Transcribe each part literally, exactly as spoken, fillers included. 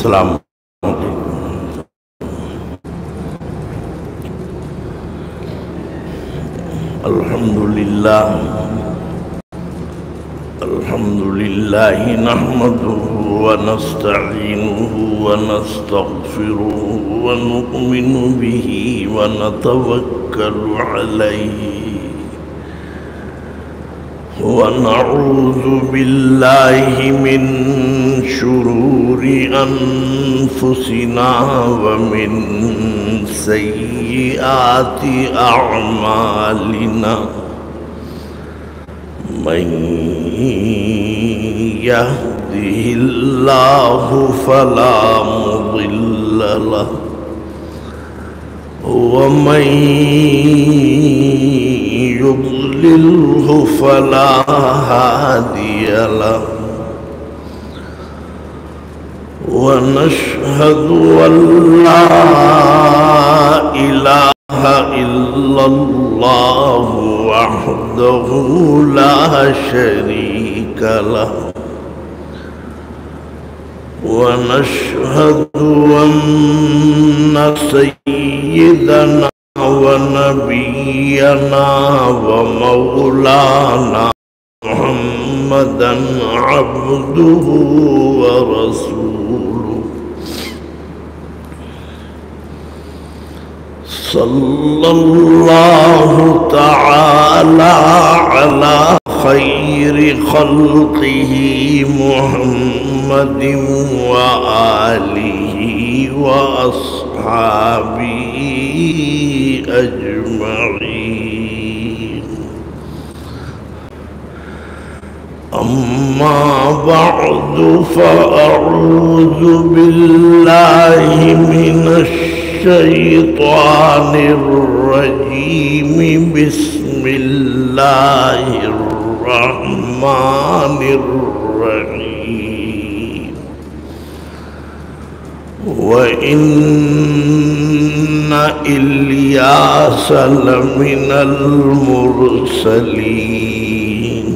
السلام الحمد لله الحمد لله نحمده ونستعينه ونستغفره ونؤمن به ونتوكل عليه ونعوذ بالله من شرور أنفسنا ومن سيئات أعمالنا من يهده الله فلا مضل له ومن يضلله فلا هادي له ونشهد أن لا إله إلا الله وحده لا شريك له ونشهد أن سيدنا ونبينا ومولانا محمدا عبده ورسوله صلى الله تعالى على خير خلقه محمد وآله وأصحابه أجمعين أما بعد فأعوذ بالله من الشيطان الرجيم بسم الله الرحمن الرحيم وإن إلياس لمن المرسلين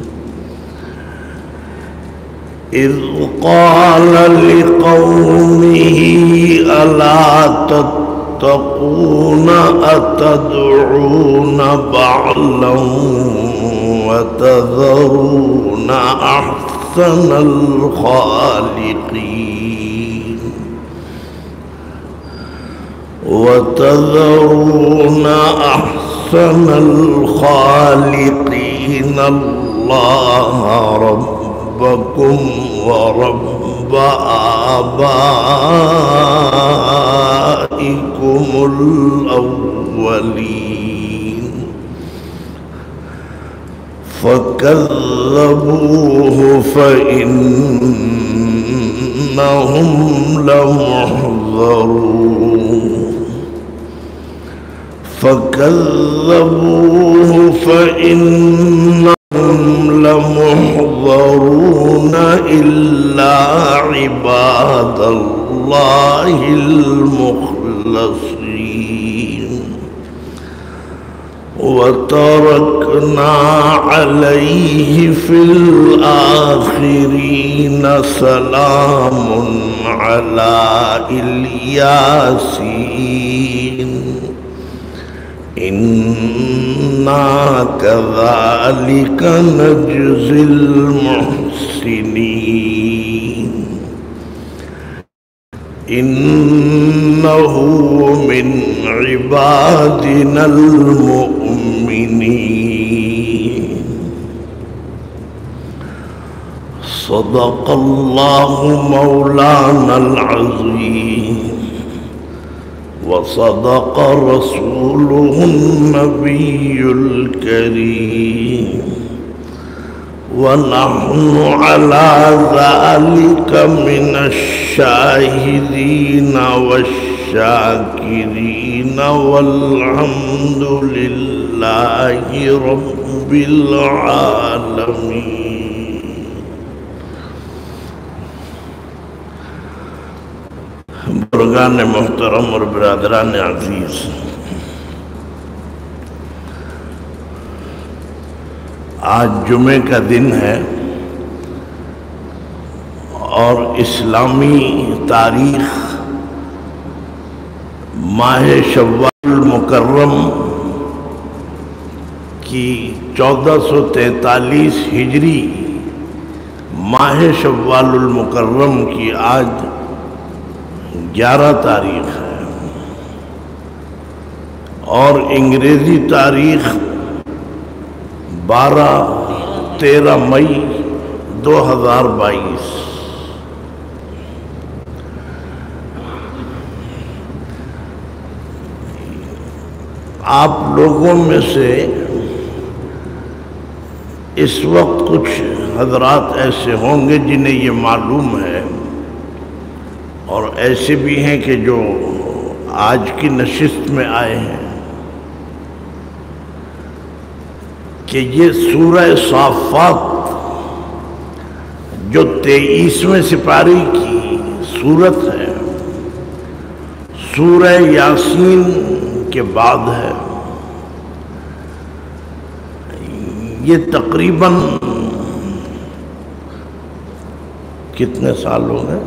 إذ قال لقومه ألا تتقون أتدعون بعلا وتذرون أحسن الخالقين وتذرون أحسن الخالقين الله ربكم ورب آبائكم الأولين فكذبوه فإنهم لمحضرون فكذبوه فإنهم لمحضرون إلا عباد الله المخلصين وتركنا عليه في الآخرين سلام على الياسين إنا كذلك نجزي المحسنين إنه من عبادنا المؤمنين صدق الله مولانا العظيم وصدق رسوله النبي الكريم ونحن على ذلك من الشاهدين والشاكرين والحمد لله رب العالمين. بزرگان محترم اور برادران عزیز، آج جمعے کا دن ہے اور اسلامی تاریخ ماہ شوال المکرم کی چودہ سو تینتالیس ہجری ماہ شوال المکرم کی آج گیارہ تاریخ ہے اور انگریزی تاریخ بارہ تیرہ مئی دو ہزار بائیس۔ آپ لوگوں میں سے اس وقت کچھ حضرات ایسے ہوں گے جنہیں یہ معلوم ہے، اور ایسے بھی ہیں کہ جو آج کی نشست میں آئے ہیں، کہ یہ سورہ صافات جو تیئیسویں سپارے کی سورت ہے، سورہ یاسین کے بعد ہے۔ یہ تقریباً کتنے سال ہو گئے؟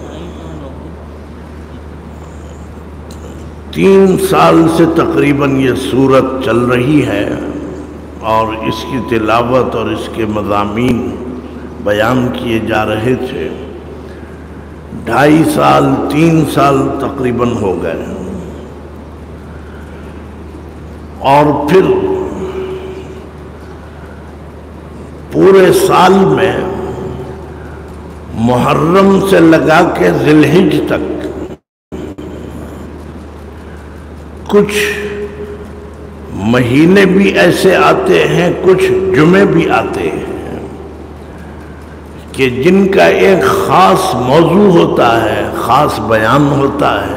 تین سال سے تقریباً یہ سورت چل رہی ہے اور اس کی تلاوت اور اس کے مضامین بیان کیے جا رہے تھے۔ ڈھائی سال تین سال تقریباً ہو گئے، اور پھر پورے سال میں محرم سے لگا کے ذی الحج تک کچھ مہینے بھی ایسے آتے ہیں، کچھ جمعے بھی آتے ہیں کہ جن کا ایک خاص موضوع ہوتا ہے، خاص بیان ہوتا ہے،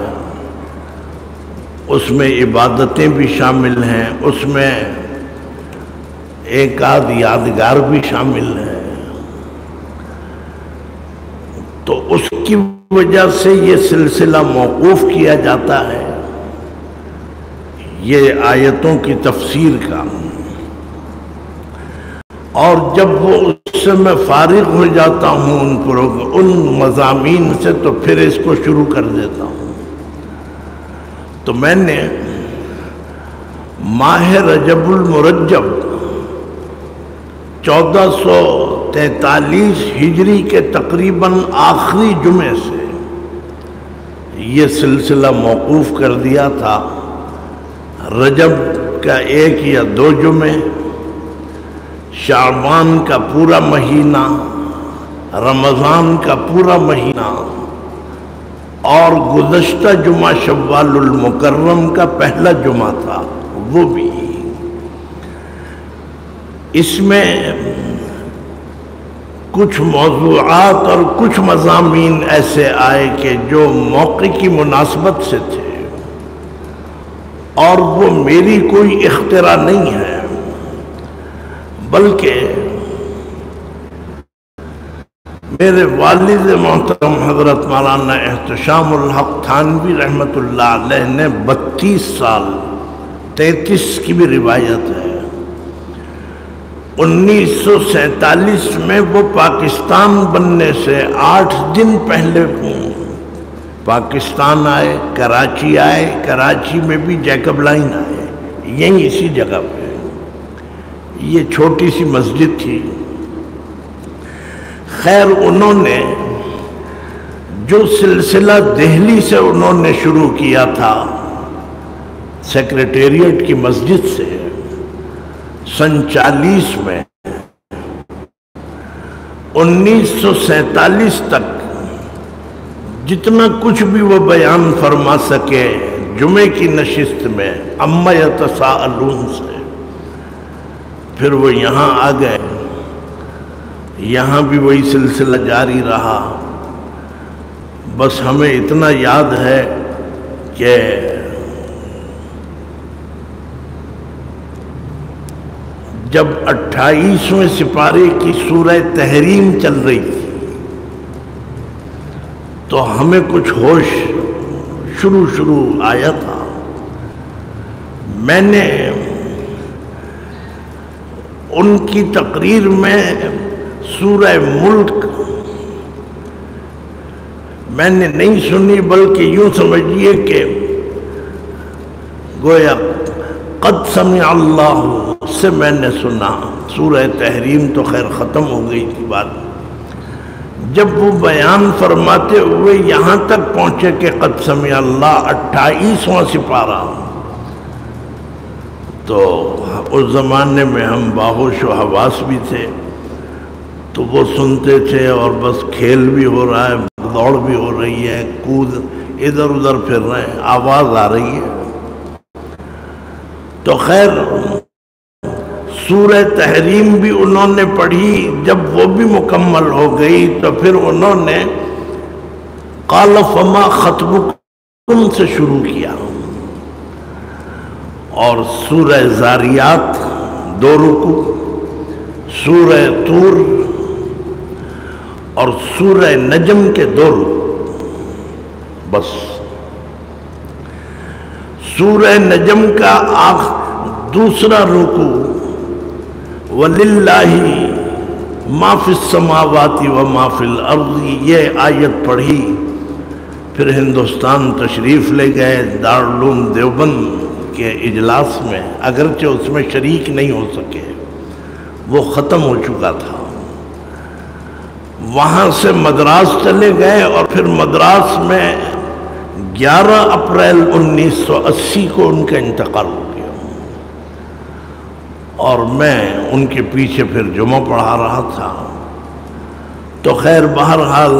اس میں عبادتیں بھی شامل ہیں، اس میں ایک آدھ یادگار بھی شامل ہے۔ تو اس کی وجہ سے یہ سلسلہ موقوف کیا جاتا ہے، یہ آیتوں کی تفسیر کا، اور جب وہ اس سے میں فارغ ہو جاتا ہوں ان ان مضامین سے، تو پھر اس کو شروع کر دیتا ہوں۔ تو میں نے ماہ رجب المرجب چودہ سو تینتالیس ہجری کے تقریباً آخری جمعے سے یہ سلسلہ موقوف کر دیا تھا۔ رجب کا ایک یا دو جمعے، شعبان کا پورا مہینہ، رمضان کا پورا مہینہ، اور گزشتہ جمعہ شوال المکرم کا پہلا جمعہ تھا وہ بھی۔ اس میں کچھ موضوعات اور کچھ مضامین ایسے آئے کہ جو موقع کی مناسبت سے تھے، اور وہ میری کوئی اختراع نہیں ہے، بلکہ میرے والد محترم حضرت مولانا احتشام الحق تھانوی رحمت اللہ علیہ نے بتیس سال تینتیس کی بھی روایت ہے، انیس سو سینتالیس میں وہ پاکستان بننے سے آٹھ دن پہلے پاکستان آئے، کراچی آئے، کراچی میں بھی جیکب لائن آئے، یہیں اسی جگہ پہ۔ یہ چھوٹی سی مسجد تھی۔ خیر، انہوں نے جو سلسلہ دہلی سے انہوں نے شروع کیا تھا، سیکریٹریٹ کی مسجد سے، سن چالیس میں، انیس سو سینتالیس تک جتنا کچھ بھی وہ بیان فرما سکے جمعے کی نشست میں عما یتساءلون سے، پھر وہ یہاں آ گئے، یہاں بھی وہی سلسلہ جاری رہا۔ بس ہمیں اتنا یاد ہے کہ جب اٹھائیسویں سپارے کی سورہ تحریم چل رہی تھی تو ہمیں کچھ ہوش شروع شروع آیا تھا۔ میں نے ان کی تقریر میں سورہ ملک میں نے نہیں سنی، بلکہ یوں سمجھیے کہ گویا قد سمع اللہ سے میں نے سنا۔ سورہ تحریم تو خیر ختم ہو گئی تھی بات، جب وہ بیان فرماتے ہوئے یہاں تک پہنچے کہ قد سمع اللہ، اٹھائیسواں سپارہ، تو اس زمانے میں ہم باہوش و حواس بھی تھے، تو وہ سنتے تھے اور بس کھیل بھی ہو رہا ہے، دوڑ بھی ہو رہی ہے، کود ادھر ادھر پھر رہے ہیں، آواز آ رہی ہے۔ تو خیر سورہ تحریم بھی انہوں نے پڑھی، جب وہ بھی مکمل ہو گئی تو پھر انہوں نے قال فما خطبکم سے شروع کیا، اور سورہ زاریات دو رکوع، سورہ طور اور سورہ نجم کے دو رکوع بس۔ سورہ نجم کا آخ دوسرا رکوع وَلِلَّهِ مَا فِي السَّمَاوَاتِ وَمَا فِي الْأَرْضِ، یہ آیت پڑھی، پھر ہندوستان تشریف لے گئے دارالعلوم دیوبند کے اجلاس میں، اگرچہ اس میں شریک نہیں ہو سکے، وہ ختم ہو چکا تھا۔ وہاں سے مدراس چلے گئے اور پھر مدراس میں گیارہ اپریل انیس سو اسی کو ان کا انتقال ہو گیا، اور میں ان کے پیچھے پھر جمعہ پڑھا رہا تھا۔ تو خیر بہرحال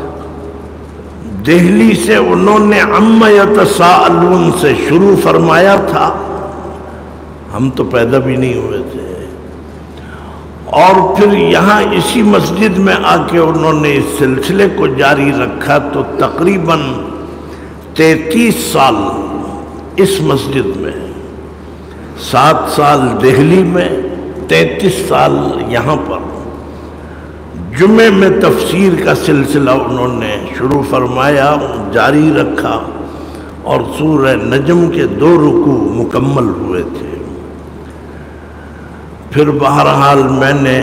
دہلی سے انہوں نے عَمَّ يَتَسَاءَلُونَ سے شروع فرمایا تھا، ہم تو پیدا بھی نہیں ہوئے تھے، اور پھر یہاں اسی مسجد میں آ کے انہوں نے اس سلسلے کو جاری رکھا، تو تقریباً تینتیس سال اس مسجد میں، سات سال دہلی میں، تینتیس سال یہاں پر جمعے میں تفسیر کا سلسلہ انہوں نے شروع فرمایا، جاری رکھا، اور سورہ نجم کے دو رکوع مکمل ہوئے تھے۔ پھر بہرحال میں نے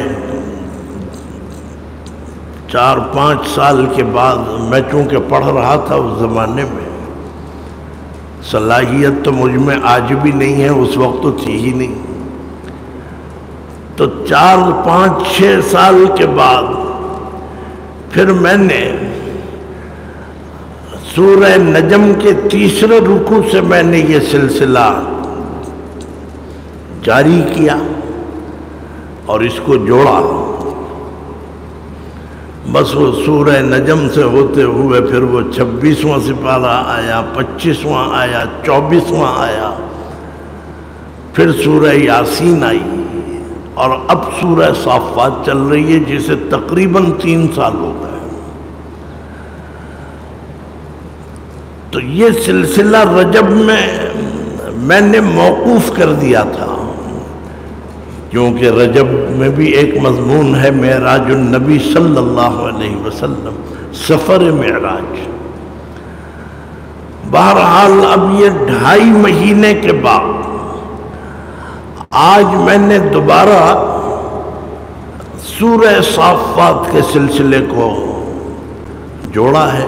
چار پانچ سال کے بعد، میں چونکہ پڑھ رہا تھا اس زمانے میں، صلاحیت تو مجھ میں آج بھی نہیں ہے، اس وقت تو تھی ہی نہیں، تو چار پانچ چھ سال کے بعد پھر میں نے سورہ نجم کے تیسرے رکوع سے میں نے یہ سلسلہ جاری کیا اور اس کو جوڑا، بس وہ سورہ نجم سے ہوتے ہوئے پھر وہ چھبیسواں سپارہ آیا، پچیسواں آیا، چوبیسواں آیا، پھر سورہ یاسین آئی، اور اب سورہ صافات چل رہی ہے، جسے تقریباً تین سال ہو گئے۔ تو یہ سلسلہ رجب میں میں نے موقوف کر دیا تھا، کیونکہ رجب میں بھی ایک مضمون ہے معراج النبی صلی اللہ علیہ وسلم، سفر معراج۔ بہرحال اب یہ ڈھائی مہینے کے بعد آج میں نے دوبارہ سورہ صافات کے سلسلے کو جوڑا ہے،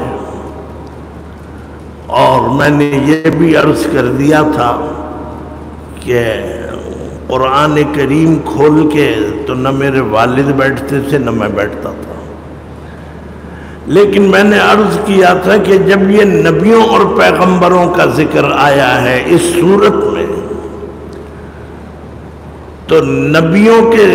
اور میں نے یہ بھی عرض کر دیا تھا کہ قرآن کریم کھول کے تو نہ میرے والد بیٹھتے تھے نہ میں بیٹھتا تھا، لیکن میں نے عرض کیا تھا کہ جب یہ نبیوں اور پیغمبروں کا ذکر آیا ہے اس صورت میں، تو نبیوں کے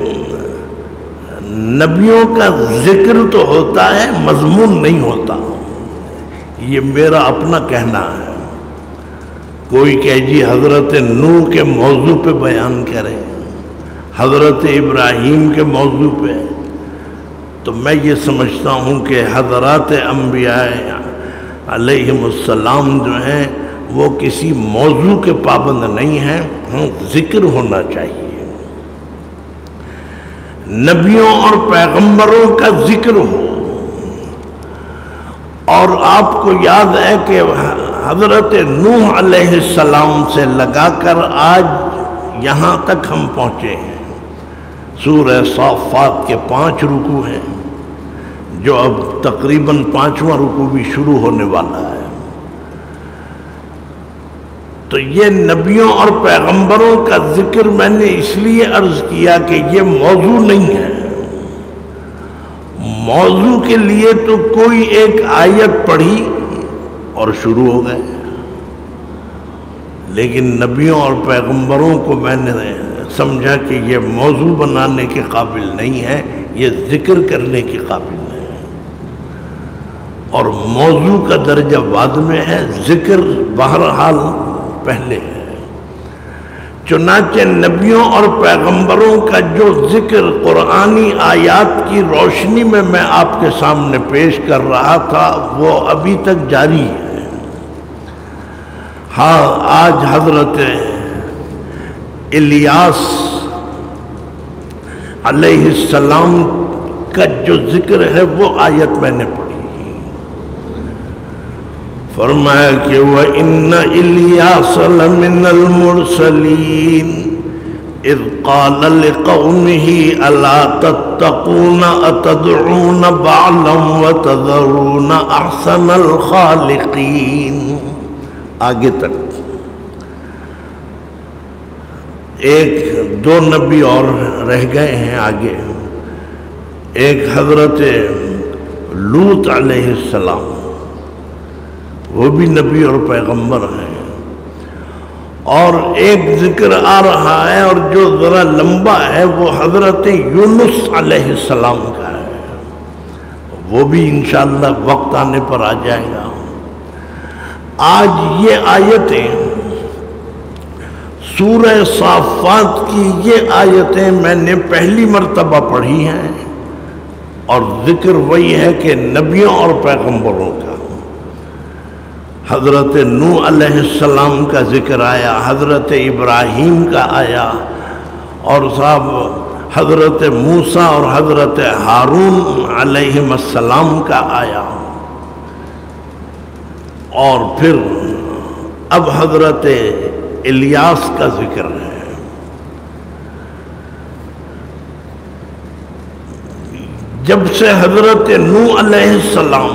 نبیوں کا ذکر تو ہوتا ہے، مضمون نہیں ہوتا، یہ میرا اپنا کہنا ہے۔ کوئی کہ جی حضرت نوح کے موضوع پہ بیان کرے، حضرت ابراہیم کے موضوع پہ، تو میں یہ سمجھتا ہوں کہ حضرات انبیاء علیہم السلام جو ہیں وہ کسی موضوع کے پابند نہیں ہیں، ذکر ہونا چاہیے، نبیوں اور پیغمبروں کا ذکر ہو۔ اور آپ کو یاد ہے کہ حضرت نوح علیہ السلام سے لگا کر آج یہاں تک ہم پہنچے ہیں، سورہ صافات کے پانچ رکوع ہیں، جو اب تقریباً پانچواں رکوع بھی شروع ہونے والا ہے. تو یہ نبیوں اور پیغمبروں کا ذکر میں نے اس لیے عرض کیا کہ یہ موضوع نہیں ہے. موضوع کے لیے تو کوئی ایک آیت پڑھی اور شروع ہو گئے، لیکن نبیوں اور پیغمبروں کو میں نے سمجھا کہ یہ موضوع بنانے کے قابل نہیں ہے، یہ ذکر کرنے کے قابل ہے. اور موضوع کا درجہ بعد میں ہے، ذکر بہرحال پہلے ہے. چنانچہ نبیوں اور پیغمبروں کا جو ذکر قرآنی آیات کی روشنی میں میں آپ کے سامنے پیش کر رہا تھا وہ ابھی تک جاری ہے. ہاں، آج حضرت الیاس علیہ السلام کا جو ذکر ہے وہ آیت میں نے پڑھی. فرمایا کہ وَإِنَّ إِلْيَاسَ لَمِنَ الْمُرْسَلِينَ اِذْ قَالَ لِقَوْمِهِ أَلَا تَتَّقُونَ أَتَدْعُونَ بَعْلًا وَتَذَرُونَ أَحْسَنَ الْخَالِقِينَ. آگے تک ایک دو نبی اور رہ گئے ہیں آگے. ایک حضرت لوط علیہ السلام، وہ بھی نبی اور پیغمبر ہیں. اور ایک ذکر آ رہا ہے اور جو ذرا لمبا ہے وہ حضرت یونس علیہ السلام کا ہے، وہ بھی انشاءاللہ وقت آنے پر آ جائے گا. آج یہ آیتیں سورہ صافات کی یہ آیتیں میں نے پہلی مرتبہ پڑھی ہیں، اور ذکر وہی ہے کہ نبیوں اور پیغمبروں کا. حضرت نوح علیہ السلام کا ذکر آیا، حضرت ابراہیم کا آیا، اور صاحب حضرت موسیٰ اور حضرت ہارون علیہ السلام کا آیا، اور پھر اب حضرت الیاس کا ذکر ہے. جب سے حضرت نوح علیہ السلام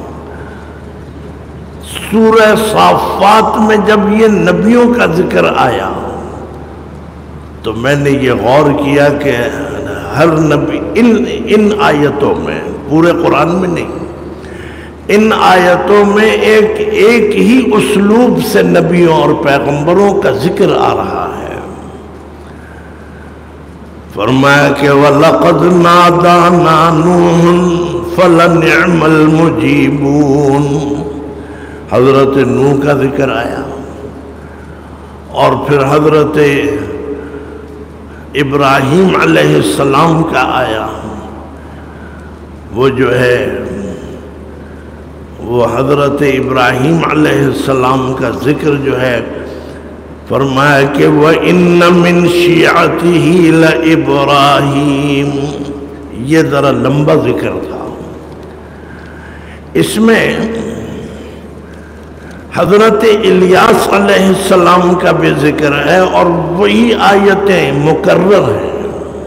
سورہ صافات میں جب یہ نبیوں کا ذکر آیا تو میں نے یہ غور کیا کہ ہر نبی ان ان آیتوں میں، پورے قرآن میں نہیں، ان آیتوں میں ایک ایک ہی اسلوب سے نبیوں اور پیغمبروں کا ذکر آ رہا ہے. فرمایا کہ وَلَقَدْ نَادَانَا نُوحٌ فَلَنِعْمَ الْمُجِيبُونَ. حضرت نوح کا ذکر آیا، اور پھر حضرت ابراہیم علیہ السلام کا آیا. وہ جو ہے وہ حضرت ابراہیم علیہ السلام کا ذکر جو ہے فرمایا کہ وَإِنَّ مِن شِيعَتِهِ لَإِبْرَاهِيمَ. یہ ذرا لمبا ذکر تھا. اس میں حضرت الیاس علیہ السلام کا بھی ذکر ہے، اور وہی آیتیں مکرر ہیں.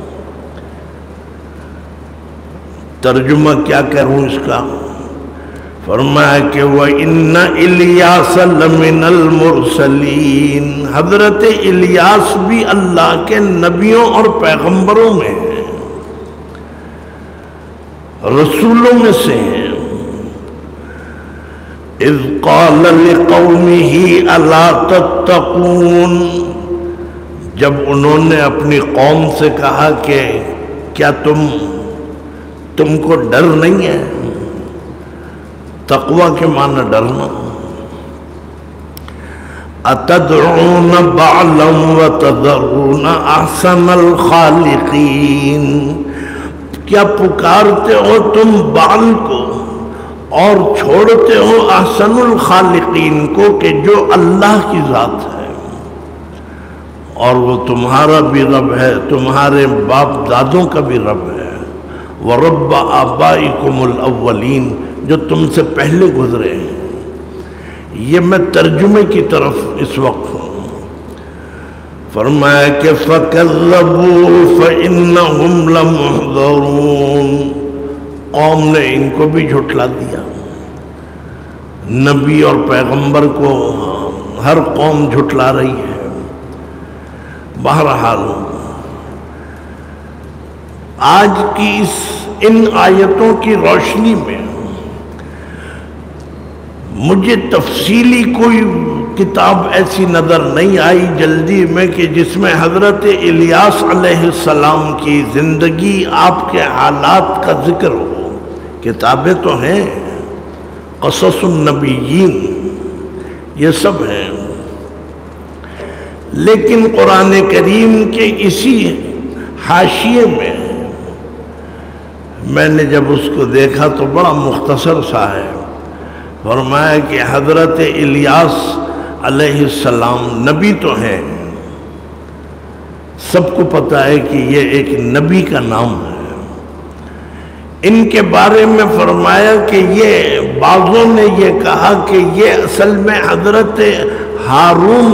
ترجمہ کیا کروں اس کا؟ فرمایا کہ وَإِنَّ إِلْيَاسَ لَمِنَ الْمُرْسَلِينَ. حضرت الیاس بھی اللہ کے نبیوں اور پیغمبروں میں ہیں، رسولوں میں سے ہیں. اِذْ قَالَ لِقَوْمِهِ أَلَا تَتَّقُونَ. جب انہوں نے اپنی قوم سے کہا کہ کیا تم تم کو ڈر نہیں ہے؟ تقوی کے معنی ڈرنا. أَتَدْعُونَ بَعْلًا وَتَذَرُونَ أَحْسَنَ الْخَالِقِينَ. کیا پکارتے ہو تم بعل کو اور چھوڑتے ہو احسن الخالقین کو، کہ جو اللہ کی ذات ہے، اور وہ تمہارا بھی رب ہے، تمہارے باپ دادوں کا بھی رب ہے. وَرَبَّ آبَائِكُمُ الْأَوَّلِينَ، جو تم سے پہلے گزرے ہیں. یہ میں ترجمے کی طرف اس وقت ہوں. فرمایا کہ فَكَذَّبُوا فَإِنَّهُمْ لَمُحْضَرُونَ. قوم نے ان کو بھی جھٹلا دیا. نبی اور پیغمبر کو ہر قوم جھٹلا رہی ہے. بہرحال آج کی اس ان آیتوں کی روشنی میں مجھے تفصیلی کوئی کتاب ایسی نظر نہیں آئی جلدی میں کہ جس میں حضرت الیاس علیہ السلام کی زندگی، آپ کے حالات کا ذکر ہو. کتابیں تو ہیں، قصص النبیین یہ سب ہیں، لیکن قرآن کریم کے اسی حاشیے میں میں نے جب اس کو دیکھا تو بڑا مختصر سا ہے. فرمایا کہ حضرت الیاس علیہ السلام نبی تو ہیں، سب کو پتہ ہے کہ یہ ایک نبی کا نام ہے. ان کے بارے میں فرمایا کہ یہ بعضوں نے یہ کہا کہ یہ اصل میں حضرت ہارون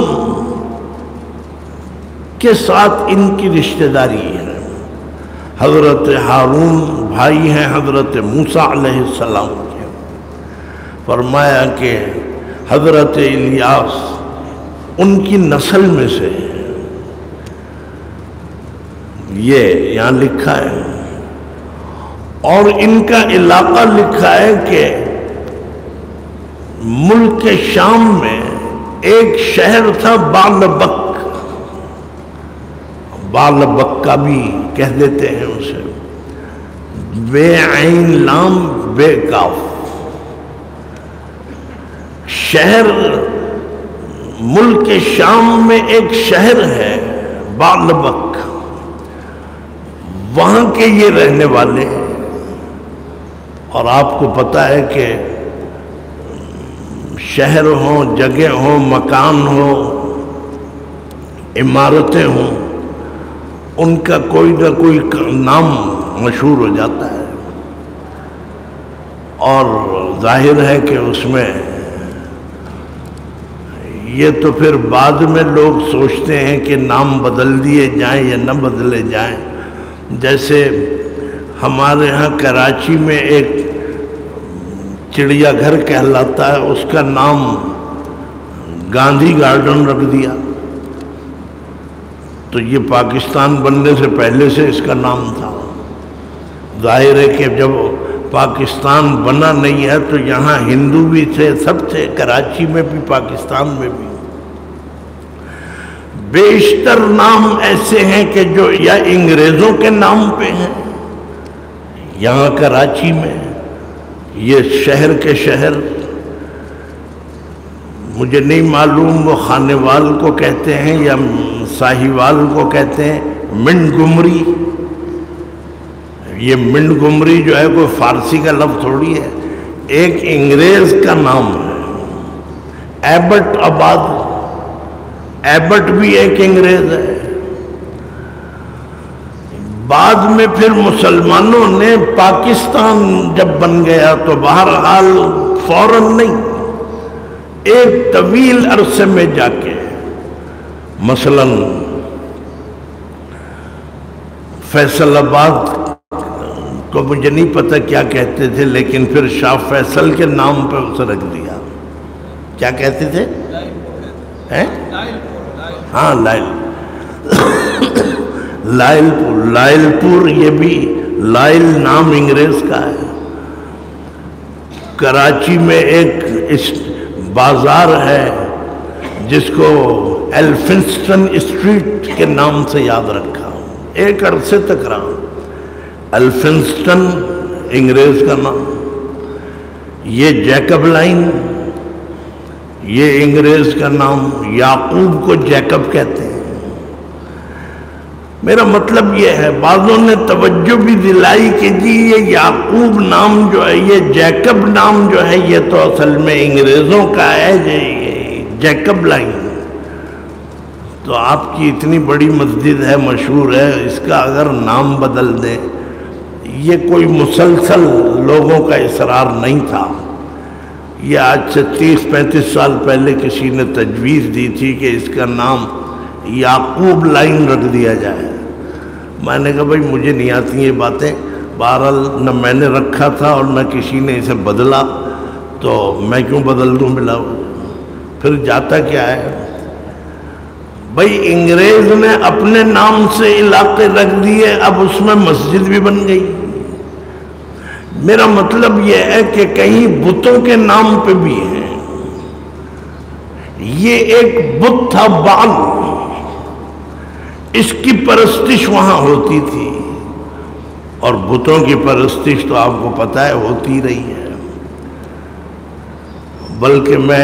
کے ساتھ ان کی رشتہ داری ہے. حضرت ہارون بھائی ہیں حضرت موسیٰ علیہ السلام کے. فرمایا کہ حضرت الیاس ان کی نسل میں سے ہے. یہ یہاں لکھا ہے، اور ان کا علاقہ لکھا ہے کہ ملک شام میں ایک شہر تھا بعلبک. بعلبک بھی کہہ دیتے ہیں اسے، بے عین لام بے کاف. شہر ملک شام میں ایک شہر ہے بعلبک، وہاں کے یہ رہنے والے ہیں. اور آپ کو پتہ ہے کہ شہر ہوں، جگہ ہوں، مکان ہو، عمارتیں ہوں، ان کا کوئی نہ کوئی نام مشہور ہو جاتا ہے. اور ظاہر ہے کہ اس میں یہ تو پھر بعد میں لوگ سوچتے ہیں کہ نام بدل دیے جائیں یا نہ بدلے جائیں. جیسے ہمارے ہاں کراچی میں ایک چڑیا گھر کہلاتا ہے، اس کا نام گاندھی گارڈن رکھ دیا. تو یہ پاکستان بننے سے پہلے سے اس کا نام تھا. ظاہر ہے کہ جب پاکستان بنا نہیں ہے تو یہاں ہندو بھی تھے، سب تھے، کراچی میں بھی پاکستان میں بھی. بیشتر نام ایسے ہیں کہ جو یا انگریزوں کے نام پہ ہیں. یہاں کراچی میں یہ شہر کے شہر، مجھے نہیں معلوم وہ خانیوال کو کہتے ہیں یا ساہیوال کو کہتے ہیں. منڈ گمری، یہ منڈ گمری جو ہے کوئی فارسی کا لفظ تھوڑی ہے، ایک انگریز کا نام ہے. ایبٹ آباد، ایبٹ بھی ایک انگریز ہے. بعد میں پھر مسلمانوں نے پاکستان جب بن گیا تو بہرحال فوراً نہیں، ایک طویل عرصے میں جا کے، مثلاً فیصل آباد کو مجھے نہیں پتہ کیا کہتے تھے، لیکن پھر شاہ فیصل کے نام پہ اسے رکھ دیا. کیا کہتے تھے؟ ہاں لائل لائل پور. لائل پور یہ بھی لائل نام انگریز کا ہے. کراچی میں ایک اس بازار ہے جس کو ایلفنسٹن اسٹریٹ کے نام سے یاد رکھا، ایک عرصے تک رہا. ایلفنسٹن انگریز کا نام. یہ جیکب لائن یہ انگریز کا نام. یعقوب کو جیکب کہتے ہیں. میرا مطلب یہ ہے، بعضوں نے توجہ بھی دلائی کہ جی یہ یعقوب نام جو ہے، یہ جیکب نام جو ہے، یہ تو اصل میں انگریزوں کا ہے، جیکب لائن. تو آپ کی اتنی بڑی مسجد ہے، مشہور ہے، اس کا اگر نام بدل دیں، یہ کوئی مسلسل لوگوں کا اصرار نہیں تھا. یہ آج سے تیس پینتیس سال پہلے کسی نے تجویز دی تھی کہ اس کا نام یعقوب لائن رکھ دیا جائے. میں نے کہا بھائی مجھے نہیں آتی یہ باتیں، بہرحال نہ میں نے رکھا تھا اور نہ کسی نے اسے بدلا، تو میں کیوں بدل دوں بلا؟ پھر جاتا کیا ہے بھائی، انگریز نے اپنے نام سے علاقے رکھ دیے، اب اس میں مسجد بھی بن گئی۔ میرا مطلب یہ ہے کہ کہیں بتوں کے نام پہ بھی ہیں۔ یہ ایک بت تھا بعل، اس کی پرستش وہاں ہوتی تھی، اور بتوں کی پرستش تو آپ کو پتہ ہے ہوتی رہی ہے۔ بلکہ میں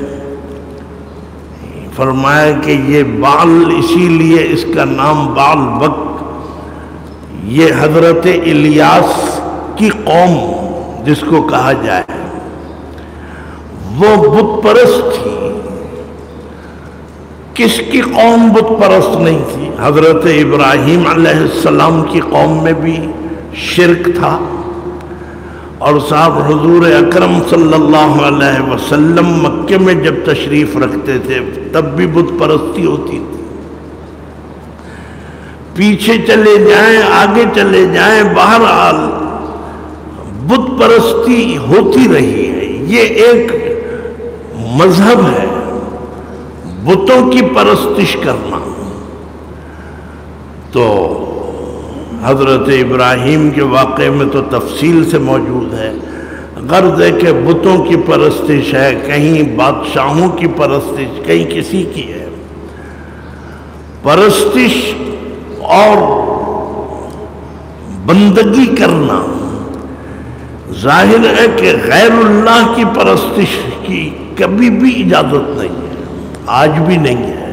فرمایا کہ یہ بعل اسی لیے اس کا نام بعل بک، یہ حضرت الیاس کی قوم جس کو کہا جائے وہ بت پرست تھی۔ کس کی قوم بت پرست نہیں تھی؟ حضرت ابراہیم علیہ السلام کی قوم میں بھی شرک تھا، اور صاحب حضور اکرم صلی اللہ علیہ وسلم مکے میں جب تشریف رکھتے تھے تب بھی بت پرستی ہوتی تھی۔ پیچھے چلے جائیں، آگے چلے جائیں، بہرحال بت پرستی ہوتی رہی ہے۔ یہ ایک مذہب ہے، بتوں کی پرستش کرنا۔ تو حضرت ابراہیم کے واقعے میں تو تفصیل سے موجود ہے۔ غرض ہے کہ بتوں کی پرستش ہے، کہیں بادشاہوں کی پرستش، کہیں کسی کی ہے۔ پرستش اور بندگی کرنا، ظاہر ہے کہ غیر اللہ کی پرستش کی کبھی بھی اجازت نہیں ہے، آج بھی نہیں ہے۔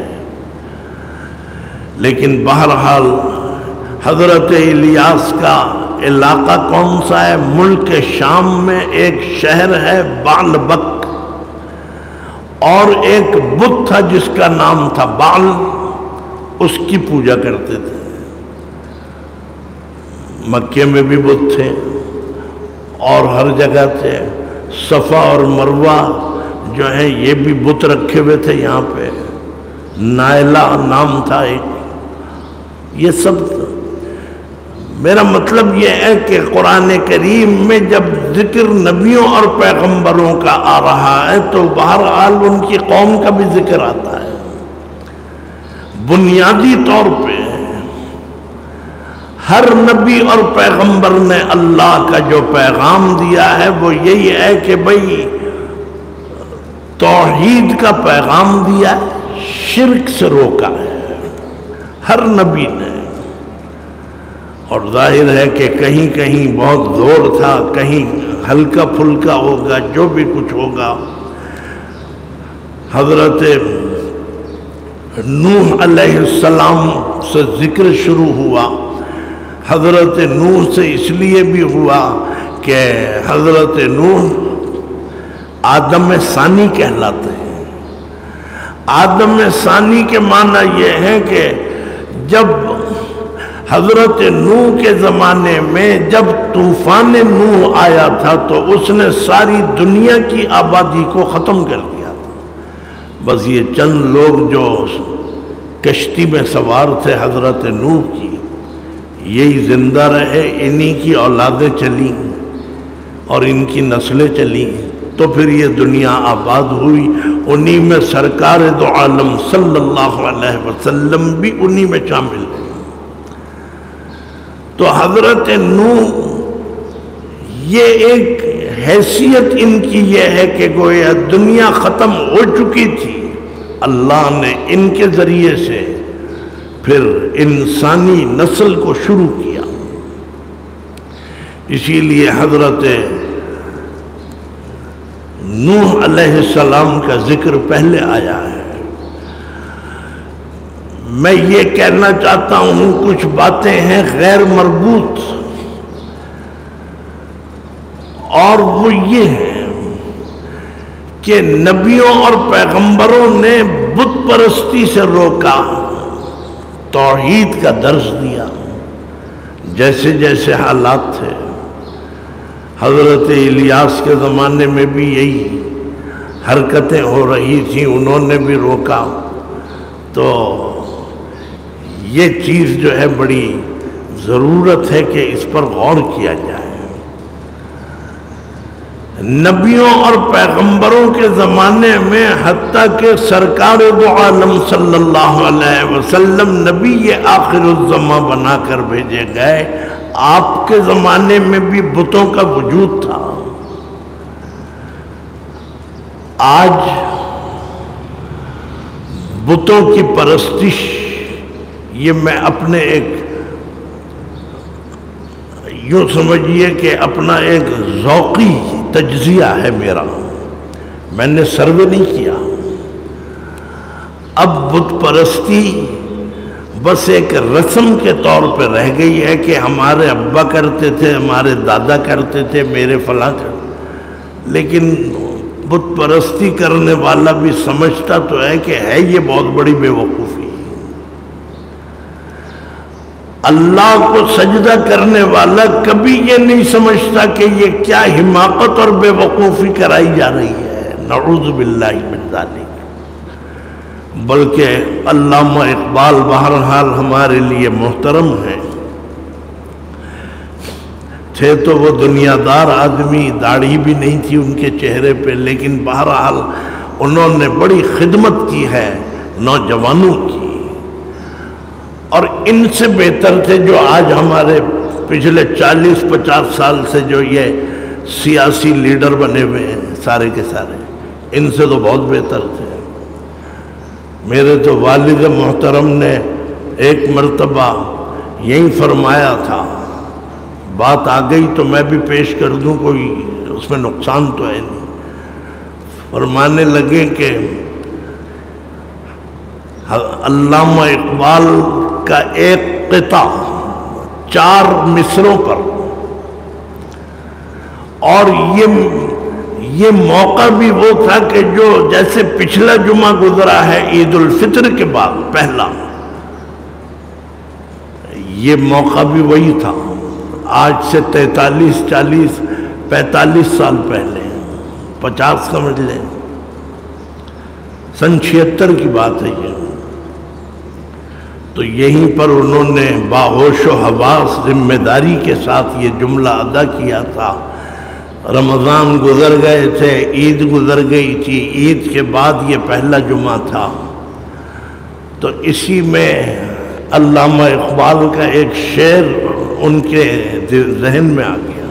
لیکن بہرحال حضرت الیاس کا علاقہ کون سا ہے؟ ملک شام میں ایک شہر ہے بعل بک، اور ایک بت تھا جس کا نام تھا بعل، اس کی پوجا کرتے تھے۔ مکے میں بھی بت تھے اور ہر جگہ تھے۔ صفا اور مروہ جو ہیں یہ بھی بت رکھے ہوئے تھے یہاں پہ، نائلہ نام تھا ایک۔ یہ سب میرا مطلب یہ ہے کہ قرآن کریم میں جب ذکر نبیوں اور پیغمبروں کا آ رہا ہے تو بہرحال ان کی قوم کا بھی ذکر آتا ہے۔ بنیادی طور پہ ہر نبی اور پیغمبر نے اللہ کا جو پیغام دیا ہے وہ یہی ہے کہ بھئی توحید کا پیغام دیا ہے، شرک سے روکا ہے ہر نبی نے۔ اور ظاہر ہے کہ کہیں کہیں بہت زور تھا، کہیں ہلکا پھلکا ہوگا، جو بھی کچھ ہوگا۔ حضرت نوح علیہ السلام سے ذکر شروع ہوا۔ حضرت نوح سے اس لیے بھی ہوا کہ حضرت نوح آدم ثانی کہلاتے ہیں۔ آدم ثانی کے معنی یہ ہے کہ جب حضرت نوح کے زمانے میں جب طوفان نوح آیا تھا تو اس نے ساری دنیا کی آبادی کو ختم کر دیا تھا۔ بس یہ چند لوگ جو کشتی میں سوار تھے حضرت نوح کی، یہی زندہ رہے، انہی کی اولادیں چلیں اور ان کی نسلیں چلیں، تو پھر یہ دنیا آباد ہوئی۔ انہی میں سرکار دو عالم صلی اللہ علیہ وسلم بھی انہی میں شامل ہیں۔ تو حضرت نوح یہ ایک حیثیت ان کی یہ ہے کہ گویا دنیا ختم ہو چکی تھی، اللہ نے ان کے ذریعے سے پھر انسانی نسل کو شروع کیا۔ اسی لیے حضرت نوح علیہ السلام کا ذکر پہلے آیا ہے۔ میں یہ کہنا چاہتا ہوں کچھ باتیں ہیں غیر مربوط، اور وہ یہ ہے کہ نبیوں اور پیغمبروں نے بت پرستی سے روکا، توحید کا درس دیا۔ جیسے جیسے حالات تھے، حضرت الیاس کے زمانے میں بھی یہی حرکتیں ہو رہی تھیں، انہوں نے بھی روکا۔ تو یہ چیز جو ہے بڑی ضرورت ہے کہ اس پر غور کیا جائے۔ نبیوں اور پیغمبروں کے زمانے میں حتیٰ کہ سرکار دو عالم صلی اللہ علیہ وسلم نبی آخر الزماں بنا کر بھیجے گئے، آپ کے زمانے میں بھی بتوں کا وجود تھا۔ آج بتوں کی پرستش، یہ میں اپنے ایک یوں سمجھیے کہ اپنا ایک ذوقی تجزیہ ہے میرا، میں نے سروے نہیں کیا۔ اب بت پرستی بس ایک رسم کے طور پہ رہ گئی ہے کہ ہمارے ابا کرتے تھے، ہمارے دادا کرتے تھے، میرے فلاں کرتے، لیکن بت پرستی کرنے والا بھی سمجھتا تو ہے کہ ہے یہ بہت بڑی بے وقوفی۔ اللہ کو سجدہ کرنے والا کبھی یہ نہیں سمجھتا کہ یہ کیا حماقت اور بے وقوفی کرائی جا رہی ہے، نعوذ باللہ من ذالک۔ بلکہ علامہ اقبال بہرحال ہمارے لیے محترم ہیں، تھے تو وہ دنیا دار آدمی، داڑھی بھی نہیں تھی ان کے چہرے پہ، لیکن بہرحال انہوں نے بڑی خدمت کی ہے نوجوانوں کی، اور ان سے بہتر تھے جو آج ہمارے پچھلے چالیس پچاس سال سے جو یہ سیاسی لیڈر بنے ہوئے ہیں سارے کے سارے، ان سے تو بہت بہتر تھے۔ میرے تو والد محترم نے ایک مرتبہ یہی فرمایا تھا، بات آ گئی تو میں بھی پیش کر دوں، کوئی اس میں نقصان تو ہے نہیں۔ فرمانے لگے کہ علامہ اقبال کا ایک قطع چار مصروں پر، اور یہ یہ موقع بھی وہ تھا کہ جو جیسے پچھلا جمعہ گزرا ہے عید الفطر کے بعد پہلا، یہ موقع بھی وہی تھا، آج سے تینتالیس چالیس پینتالیس سال پہلے، پچاس سمجھ لیں، سن چھہتر کی بات ہے یہ۔ تو یہیں پر انہوں نے باہوش و حواس ذمہ داری کے ساتھ یہ جملہ ادا کیا تھا۔ رمضان گزر گئے تھے، عید گزر گئی تھی، عید کے بعد یہ پہلا جمعہ تھا، تو اسی میں علامہ اقبال کا ایک شعر ان کے ذہن میں آ گیا،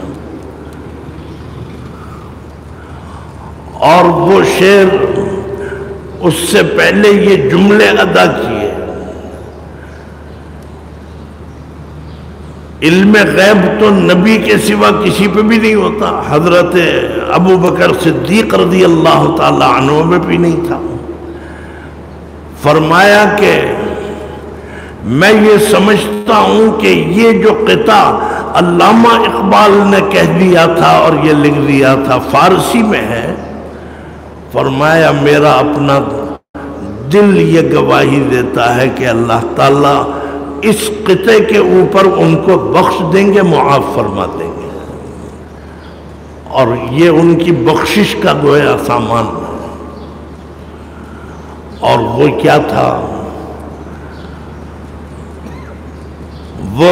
اور وہ شعر اس سے پہلے یہ جملے ادا کیے۔ علم غیب تو نبی کے سوا کسی پہ بھی نہیں ہوتا، حضرت ابو بکر صدیق رضی اللہ تعالی عنہ میں بھی نہیں تھا۔ فرمایا کہ میں یہ سمجھتا ہوں کہ یہ جو قطع علامہ اقبال نے کہہ دیا تھا اور یہ لکھ دیا تھا فارسی میں ہے، فرمایا میرا اپنا دل یہ گواہی دیتا ہے کہ اللہ تعالیٰ اس قطعے کے اوپر ان کو بخش دیں گے، معاف فرما دیں گے، اور یہ ان کی بخشش کا گویا سامان ہے۔ اور وہ کیا تھا؟ وہ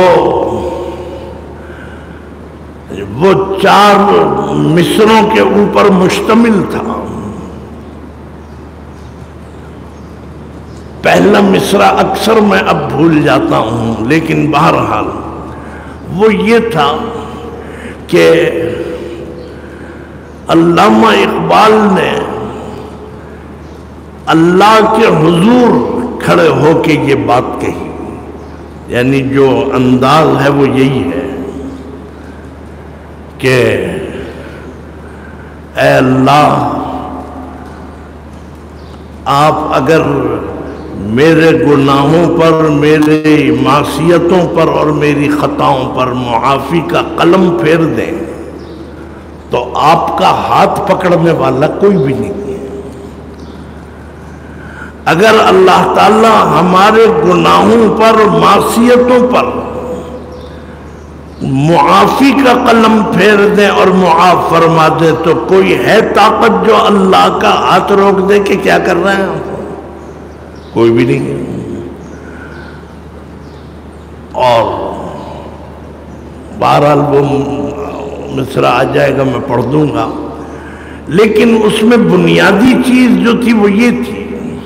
وہ چار مصروں کے اوپر مشتمل تھا۔ پہلا مصرع اکثر میں اب بھول جاتا ہوں، لیکن بہرحال وہ یہ تھا کہ علامہ اقبال نے اللہ کے حضور کھڑے ہو کے یہ بات کہی، یعنی جو انداز ہے وہ یہی ہے کہ اے اللہ، آپ اگر میرے گناہوں پر، میرے معصیتوں پر اور میری خطاؤں پر معافی کا قلم پھیر دیں تو آپ کا ہاتھ پکڑنے والا کوئی بھی نہیں ہے۔ اگر اللہ تعالیٰ ہمارے گناہوں پر، معصیتوں پر معافی کا قلم پھیر دیں اور معاف فرما دیں تو کوئی ہے طاقت جو اللہ کا ہاتھ روک دے کہ کیا کر رہے ہیں؟ کوئی بھی نہیں ہے۔ اور بہرحال وہ مصرع آ جائے گا، میں پڑھ دوں گا، لیکن اس میں بنیادی چیز جو تھی وہ یہ تھی،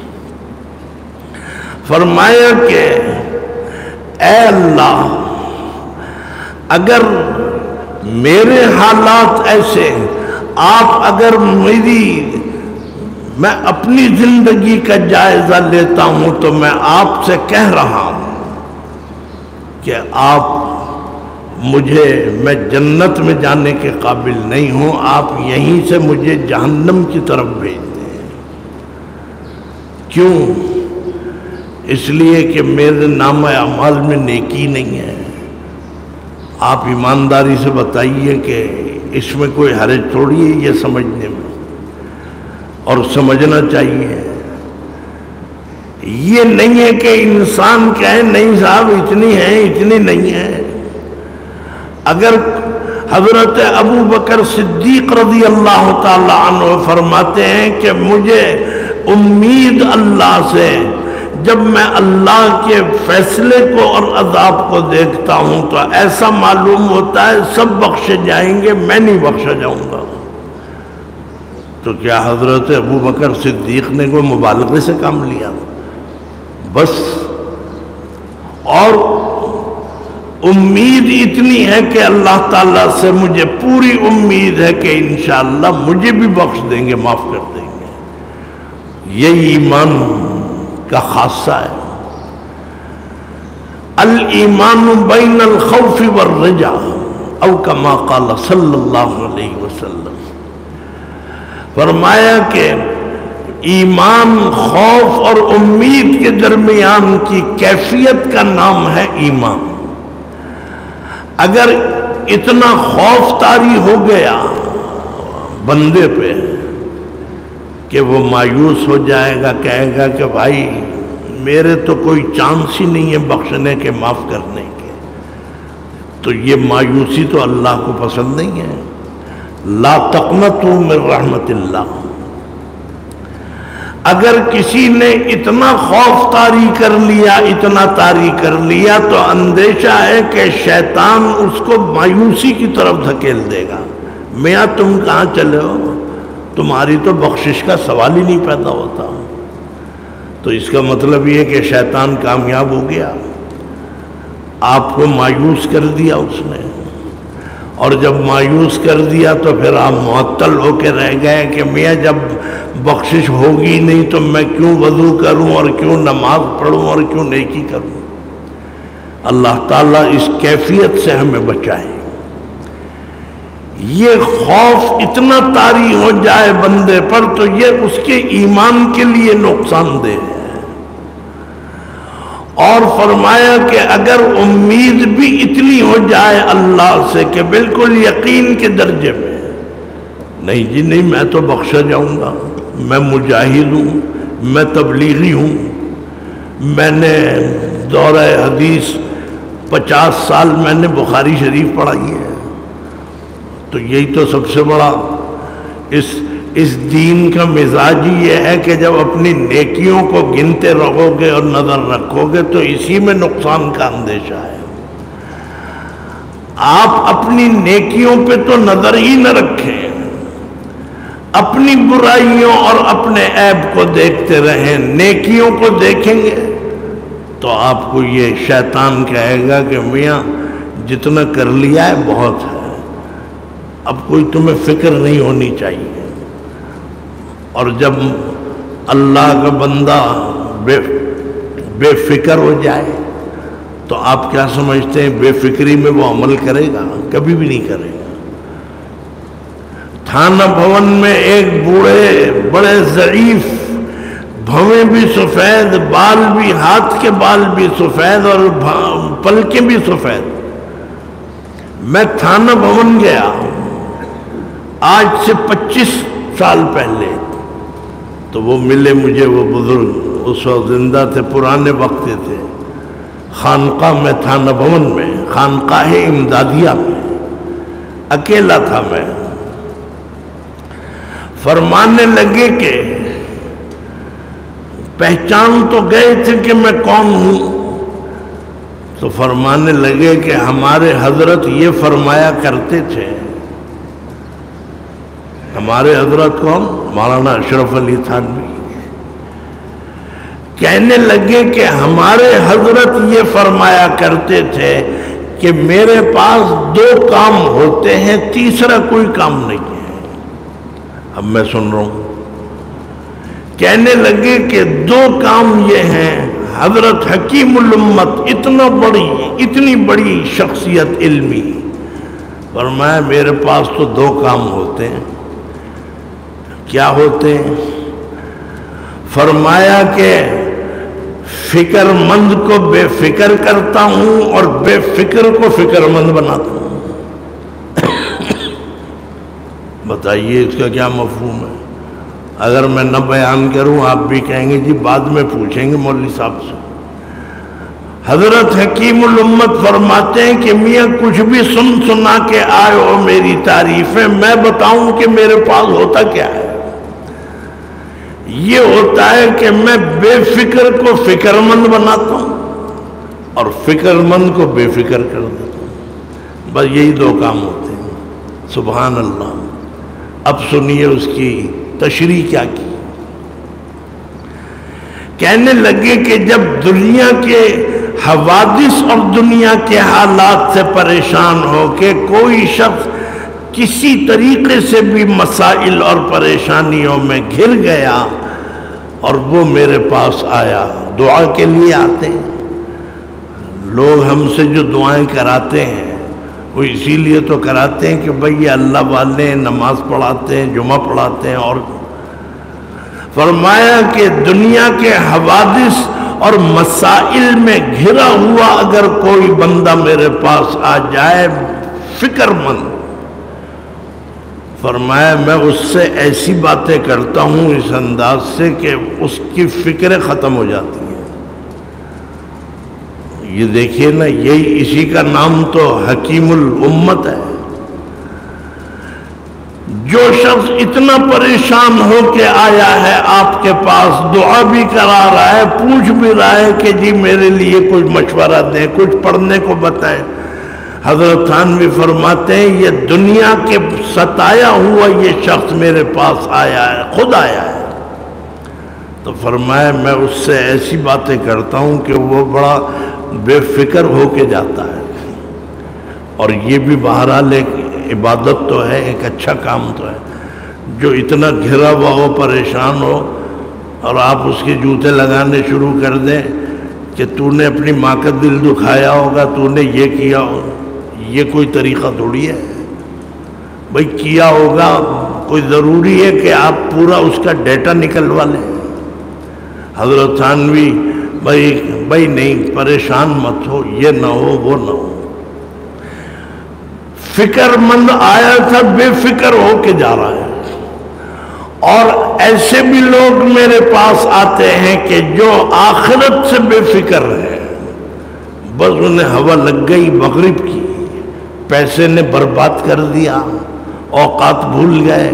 فرمایا کہ اے اللہ، اگر میرے حالات ایسے، آپ اگر میری میں اپنی زندگی کا جائزہ لیتا ہوں تو میں آپ سے کہہ رہا ہوں کہ آپ مجھے، میں جنت میں جانے کے قابل نہیں ہوں، آپ یہیں سے مجھے جہنم کی طرف بھیج دیں۔ کیوں؟ اس لیے کہ میرے نامہ اعمال میں نیکی نہیں ہے۔ آپ ایمانداری سے بتائیے کہ اس میں کوئی حرج تھوڑی ہے یہ سمجھنے میں، اور سمجھنا چاہیے۔ یہ نہیں ہے کہ انسان کہے نہیں صاحب اتنی ہے اتنی نہیں ہے۔ اگر حضرت ابو بکر صدیق رضی اللہ تعالی عنہ فرماتے ہیں کہ مجھے امید اللہ سے، جب میں اللہ کے فیصلے کو اور عذاب کو دیکھتا ہوں تو ایسا معلوم ہوتا ہے سب بخشے جائیں گے، میں نہیں بخشا جاؤں گا۔ تو کیا حضرت ابو بکر صدیق نے کوئی مبالغے سے کام لیا؟ بس۔ اور امید اتنی ہے کہ اللہ تعالیٰ سے مجھے پوری امید ہے کہ انشاءاللہ مجھے بھی بخش دیں گے، معاف کر دیں گے۔ یہی ایمان کا خاصہ ہے۔ الایمان بین الخوف والرجا، او کما قال صلی اللہ علیہ وسلم، فرمایا کہ ایمان خوف اور امید کے درمیان کی کیفیت کا نام ہے ایمان۔ اگر اتنا خوف طاری ہو گیا بندے پہ کہ وہ مایوس ہو جائے گا، کہے گا کہ بھائی میرے تو کوئی چانس ہی نہیں ہے بخشنے کے، معاف کرنے کے، تو یہ مایوسی تو اللہ کو پسند نہیں ہے۔ لا تقنطوا من رحمت اللہ۔ اگر کسی نے اتنا خوف طاری کر لیا، اتنا طاری کر لیا، تو اندیشہ ہے کہ شیطان اس کو مایوسی کی طرف دھکیل دے گا۔ میاں تم کہاں چلے ہو؟ تمہاری تو بخشش کا سوال ہی نہیں پیدا ہوتا۔ تو اس کا مطلب یہ کہ شیطان کامیاب ہو گیا، آپ کو مایوس کر دیا اس نے، اور جب مایوس کر دیا تو پھر آپ معطل ہو کے رہ گئے کہ میاں جب بخشش ہوگی نہیں تو میں کیوں وضو کروں اور کیوں نماز پڑھوں اور کیوں نیکی کروں۔ اللہ تعالیٰ اس کیفیت سے ہمیں بچائے۔ یہ خوف اتنا طاری ہو جائے بندے پر تو یہ اس کے ایمان کے لیے نقصان دہ ہے۔ اور فرمایا کہ اگر امید بھی اتنی ہو جائے اللہ سے کہ بالکل یقین کے درجے میں، نہیں جی نہیں میں تو بخشا جاؤں گا، میں مجاہد ہوں، میں تبلیغی ہوں، میں نے دورہ حدیث پچاس سال میں نے بخاری شریف پڑھائی ہے، تو یہی تو سب سے بڑا اس اس دین کا مزاج ہی یہ ہے کہ جب اپنی نیکیوں کو گنتے رہو گے اور نظر رکھو گے تو اسی میں نقصان کا اندیشہ ہے۔ آپ اپنی نیکیوں پہ تو نظر ہی نہ رکھیں، اپنی برائیوں اور اپنے عیب کو دیکھتے رہیں۔ نیکیوں کو دیکھیں گے تو آپ کو یہ شیطان کہے گا کہ میاں جتنا کر لیا ہے بہت ہے، اب کوئی تمہیں فکر نہیں ہونی چاہیے۔ اور جب اللہ کا بندہ بے بے فکر ہو جائے تو آپ کیا سمجھتے ہیں بے فکری میں وہ عمل کرے گا؟ کبھی بھی نہیں کرے گا۔ تھانہ بھون میں ایک بوڑھے بڑے ضعیف، بھویں بھی سفید، بال بھی، ہاتھ کے بال بھی سفید اور پلکیں بھی سفید، میں تھانہ بھون گیا آج سے پچیس سال پہلے، تو وہ ملے مجھے، وہ بزرگ اس وقت زندہ تھے، پرانے وقت تھے، خانقاہ میں تھانہ بھون میں، خانقاہ امدادیہ میں، اکیلا تھا میں۔ فرمانے لگے کہ پہچان تو گئے تھے کہ میں کون ہوں، تو فرمانے لگے کہ ہمارے حضرت یہ فرمایا کرتے تھے. ہمارے حضرت کون؟ مولانا اشرف علی تھانوی. کہنے لگے کہ ہمارے حضرت یہ فرمایا کرتے تھے کہ میرے پاس دو کام ہوتے ہیں، تیسرا کوئی کام نہیں ہے. اب میں سن رہا ہوں. کہنے لگے کہ دو کام یہ ہیں. حضرت حکیم الامت، اتنا بڑی اتنی بڑی شخصیت علمی، فرمایا میرے پاس تو دو کام ہوتے ہیں. کیا ہوتے ہیں؟ فرمایا کہ فکر مند کو بے فکر کرتا ہوں اور بے فکر کو فکر مند بناتا ہوں. بتائیے اس کا کیا مفہوم ہے؟ اگر میں نہ بیان کروں آپ بھی کہیں گے جی بعد میں پوچھیں گے مولوی صاحب سے. حضرت حکیم الامت فرماتے ہیں کہ میاں کچھ بھی سن سنا کے آئے ہو میری تعریفیں، میں بتاؤں کہ میرے پاس ہوتا کیا ہے. یہ ہوتا ہے کہ میں بے فکر کو فکر مند بناتا ہوں اور فکر مند کو بے فکر کر دیتا ہوں. بس یہی دو کام ہوتے ہیں. سبحان اللہ. اب سنیے اس کی تشریح کیا کی. کہنے لگے کہ جب دنیا کے حوادث اور دنیا کے حالات سے پریشان ہو کے کوئی شخص کسی طریقے سے بھی مسائل اور پریشانیوں میں گھر گیا اور وہ میرے پاس آیا، دعا کے لیے آتے ہیں لوگ. ہم سے جو دعائیں کراتے ہیں وہ اسی لیے تو کراتے ہیں کہ بھئی یہ اللہ والے نماز پڑھاتے ہیں، جمعہ پڑھاتے ہیں. اور فرمایا کہ دنیا کے حوادث اور مسائل میں گھرا ہوا اگر کوئی بندہ میرے پاس آ جائے فکر مند، فرمایا میں اس سے ایسی باتیں کرتا ہوں اس انداز سے کہ اس کی فکریں ختم ہو جاتی ہیں. یہ دیکھیے نا، یہی اسی کا نام تو حکیم الامت ہے. جو شخص اتنا پریشان ہو کے آیا ہے آپ کے پاس، دعا بھی کرا رہا ہے، پوچھ بھی رہا ہے کہ جی میرے لیے کچھ مشورہ دیں، کچھ پڑھنے کو بتائیں. حضرت تھانوی فرماتے ہیں یہ دنیا کے ستایا ہوا یہ شخص میرے پاس آیا ہے، خود آیا ہے. تو فرمایا میں اس سے ایسی باتیں کرتا ہوں کہ وہ بڑا بے فکر ہو کے جاتا ہے. اور یہ بھی بہرحال ایک عبادت تو ہے، ایک اچھا کام تو ہے. جو اتنا گھرا ہوا ہو، پریشان ہو، اور آپ اس کے جوتے لگانے شروع کر دیں کہ تو نے اپنی ماں کا دل دکھایا ہوگا، تو نے یہ کیا ہوگا. یہ کوئی طریقہ تھوڑی ہے بھئی. کیا ہوگا کوئی ضروری ہے کہ آپ پورا اس کا ڈیٹا نکلوا لیں. حضرت تھانوی بھئی بھئی نہیں، پریشان مت ہو، یہ نہ ہو وہ نہ ہو. فکر مند آیا تھا، بے فکر ہو کے جا رہا ہے. اور ایسے بھی لوگ میرے پاس آتے ہیں کہ جو آخرت سے بے فکر ہے. بس انہیں ہوا لگ گئی مغرب کی، پیسے نے برباد کر دیا، اوقات بھول گئے،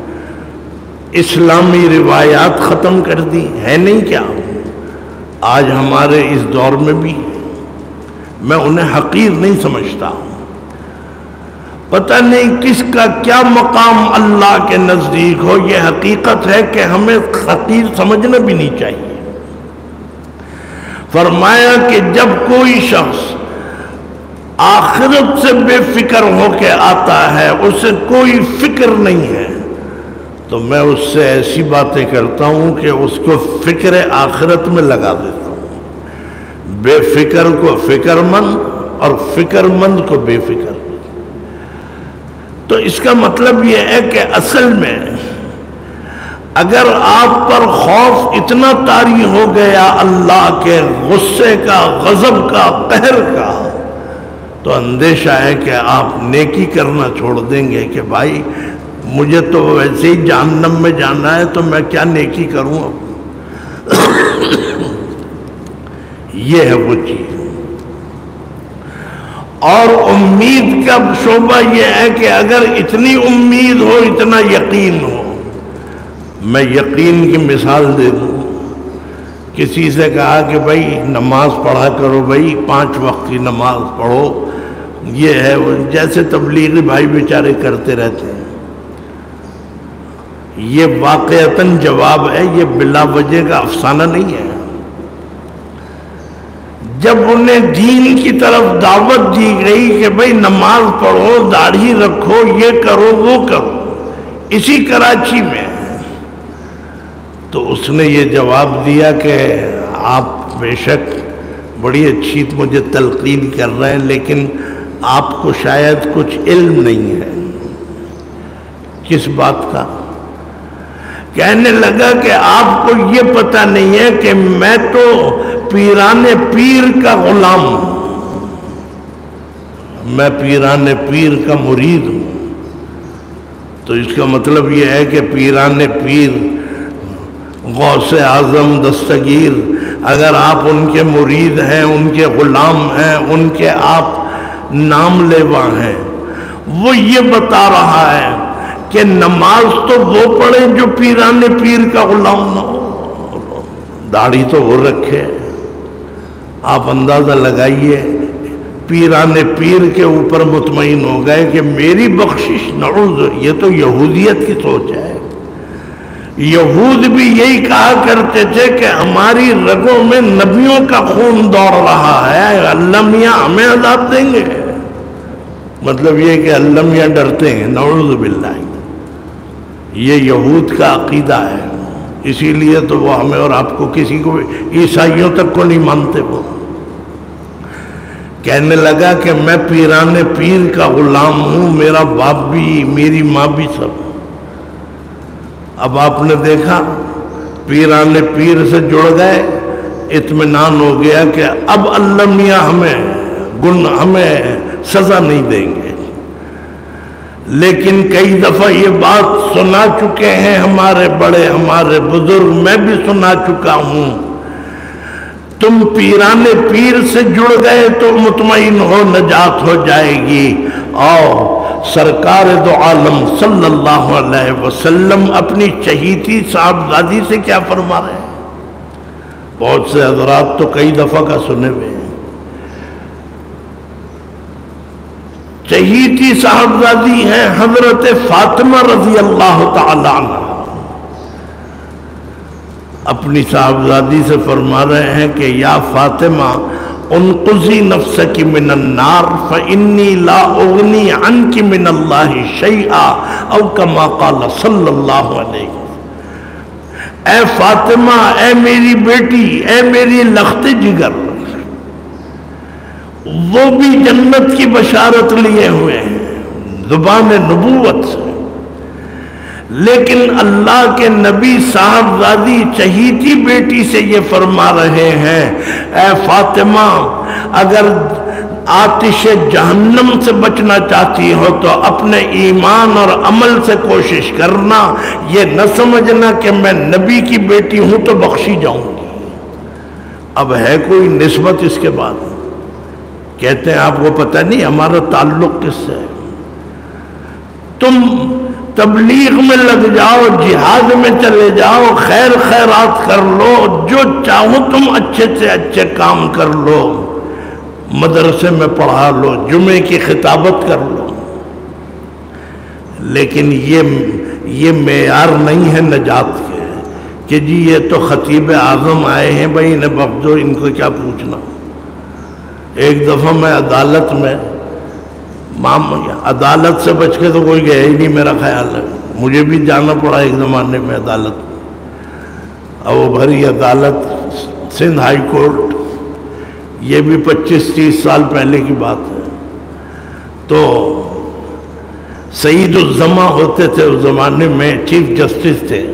اسلامی روایات ختم کر دی. ہے نہیں کیا آج ہمارے اس دور میں بھی؟ میں انہیں حقیر نہیں سمجھتا. پتہ نہیں کس کا کیا مقام اللہ کے نزدیک ہو. یہ حقیقت ہے کہ ہمیں حقیر سمجھنا بھی نہیں چاہیے. فرمایا کہ جب کوئی شخص آخرت سے بے فکر ہو کے آتا ہے، اسے کوئی فکر نہیں ہے، تو میں اس سے ایسی باتیں کرتا ہوں کہ اس کو فکر آخرت میں لگا دیتا ہوں. بے فکر کو فکر مند اور فکر مند کو بے فکر. تو اس کا مطلب یہ ہے کہ اصل میں اگر آپ پر خوف اتنا طاری ہو گیا اللہ کے غصے کا، غضب کا، قہر کا، تو اندیشہ ہے کہ آپ نیکی کرنا چھوڑ دیں گے کہ بھائی مجھے تو ویسے ہی جہنم میں جانا ہے، تو میں کیا نیکی کروں اب. یہ ہے وہ چیز. اور امید کا شعبہ یہ ہے کہ اگر اتنی امید ہو، اتنا یقین ہو. میں یقین کی مثال دے دوں. کسی سے کہا کہ بھائی نماز پڑھا کرو بھائی، پانچ وقت کی نماز پڑھو، یہ ہے وہ، جیسے تبلیغی بھائی بیچارے کرتے رہتے ہیں۔ یہ واقعتاً جواب ہے، یہ بلا وجہ کا افسانہ نہیں ہے۔ جب انہیں دین کی طرف دعوت دی گئی کہ بھئی نماز پڑھو، داڑھی رکھو، یہ کرو وہ کرو، اسی کراچی میں، تو اس نے یہ جواب دیا کہ آپ بے شک بڑی اچھی مجھے تلقین کر رہے ہیں، لیکن آپ کو شاید کچھ علم نہیں ہے۔ کس بات کا؟ کہنے لگا کہ آپ کو یہ پتہ نہیں ہے کہ میں تو پیران پیر کا غلام ہوں، میں پیران پیر کا مرید ہوں۔ تو اس کا مطلب یہ ہے کہ پیران پیر، غوث اعظم، دستگیر، اگر آپ ان کے مرید ہیں، ان کے غلام ہیں، ان کے آپ نام لیوا ہیں، وہ یہ بتا رہا ہے کہ نماز تو وہ پڑھے جو پیران پیر کا غلام نہ ہو، داڑھی تو وہ رکھے۔ آپ اندازہ لگائیے، پیران پیر کے اوپر مطمئن ہو گئے کہ میری بخشش نعوذ، یہ تو یہودیت کی سوچ ہے۔ یہود بھی یہی کہا کرتے تھے کہ ہماری رگوں میں نبیوں کا خون دوڑ رہا ہے، اللہ میاں ہمیں عذاب دیں گے۔ مطلب یہ کہ اللہ میاں ڈرتے ہیں، نعوذ باللہ۔ یہ یہود کا عقیدہ ہے، اسی لیے تو وہ ہمیں اور آپ کو، کسی کو، عیسائیوں تک کو نہیں مانتے۔ وہ کہنے لگا کہ میں پیران پیر کا غلام ہوں، میرا باپ بھی، میری ماں بھی، سب۔ اب آپ نے دیکھا پیران پیر سے جڑ گئے، اطمینان ہو گیا کہ اب اللہ میاں ہمیں گن ہمیں سزا نہیں دیں گے۔ لیکن کئی دفعہ یہ بات سنا چکے ہیں ہمارے بڑے، ہمارے بزرگ، میں بھی سنا چکا ہوں، تم پیران پیر سے جڑ گئے تو مطمئن ہو نجات ہو جائے گی۔ اور سرکار دو عالم صلی اللہ علیہ وسلم اپنی چہیتی صاحبزادی سے کیا فرما رہے ہیں؟ بہت سے حضرات تو کئی دفعہ کا سنے ہوئے ہیں۔ چہیتی صاحبزادی ہیں حضرت فاطمہ رضی اللہ تعالی عنہ، اپنی صاحبزادی سے فرما رہے ہیں کہ یا فاطمہ انقذی نفسک من النار فإنی لا اغنی عنک من اللہ شیئا، او کما قال صلی اللہ علیہ وسلم۔ اے فاطمہ، اے میری بیٹی، اے میری لخت جگر، وہ بھی جنت کی بشارت لیے ہوئے ہیں زبان نبوت سے، لیکن اللہ کے نبی صاحبزادی چہیتی بیٹی سے یہ فرما رہے ہیں، اے فاطمہ، اگر آتش جہنم سے بچنا چاہتی ہو تو اپنے ایمان اور عمل سے کوشش کرنا، یہ نہ سمجھنا کہ میں نبی کی بیٹی ہوں تو بخشی جاؤں گی۔ اب ہے کوئی نسبت اس کے بعد؟ کہتے ہیں آپ کو پتہ نہیں ہمارا تعلق کس سے ہے؟ تم تبلیغ میں لگ جاؤ، جہاد میں چلے جاؤ، خیر خیرات کر لو، جو چاہو تم اچھے سے اچھے کام کر لو، مدرسے میں پڑھا لو، جمعے کی خطابت کر لو، لیکن یہ یہ معیار نہیں ہے نجات کے کہ جی یہ تو خطیب اعظم آئے ہیں بھائی انہیں بخش دو، ان کو کیا پوچھنا۔ ایک دفعہ میں عدالت میں، عدالت سے بچ کے تو کوئی گیا ہی نہیں میرا خیال ہے، مجھے بھی جانا پڑا ایک زمانے میں عدالت، اور وہ بھری عدالت سندھ ہائی کورٹ، یہ بھی پچیس تیس سال پہلے کی بات ہے۔ تو سعید الزماں ہوتے تھے اس زمانے میں، چیف جسٹس تھے،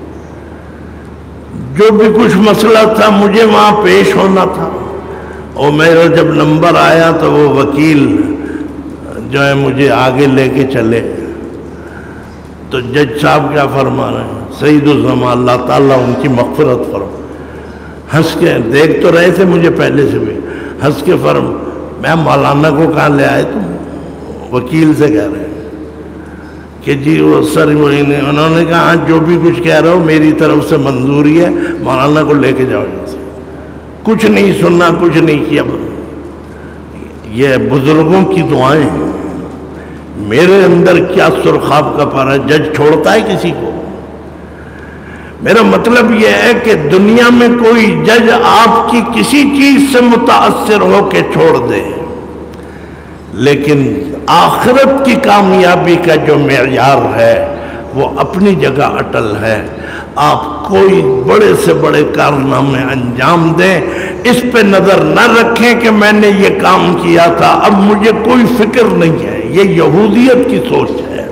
جو بھی کچھ مسئلہ تھا مجھے وہاں پیش ہونا تھا، اور میرا جب نمبر آیا تو وہ وکیل جو ہے مجھے آگے لے کے چلے، تو جج صاحب کیا فرما رہے ہیں؟ سعید الزماں، اللہ تعالیٰ ان کی مغفرت فرما، ہنس کے دیکھ تو رہے تھے مجھے پہلے سے بھی، ہنس کے فرم میں مولانا کو کہاں لے آئے تم؟ وکیل سے کہہ رہے ہیں، کہ جی وہ سر انہوں نے کہا ہاں جو بھی کچھ کہہ رہا ہو میری طرف سے منظوری ہے، مولانا کو لے کے جاؤ یہاں سے، کچھ نہیں سننا، کچھ نہیں کیا۔ یہ بزرگوں کی دعائیں ہیں۔ میرے اندر کیا سرخاب کا پارا، جج چھوڑتا ہے کسی کو؟ میرا مطلب یہ ہے کہ دنیا میں کوئی جج آپ کی کسی چیز سے متاثر ہو کے چھوڑ دے، لیکن آخرت کی کامیابی کا جو معیار ہے وہ اپنی جگہ اٹل ہے۔ آپ کوئی بڑے سے بڑے کارنامے انجام دیں، اس پہ نظر نہ رکھیں کہ میں نے یہ کام کیا تھا اب مجھے کوئی فکر نہیں ہے۔ یہ یہودیت کی سوچ ہے۔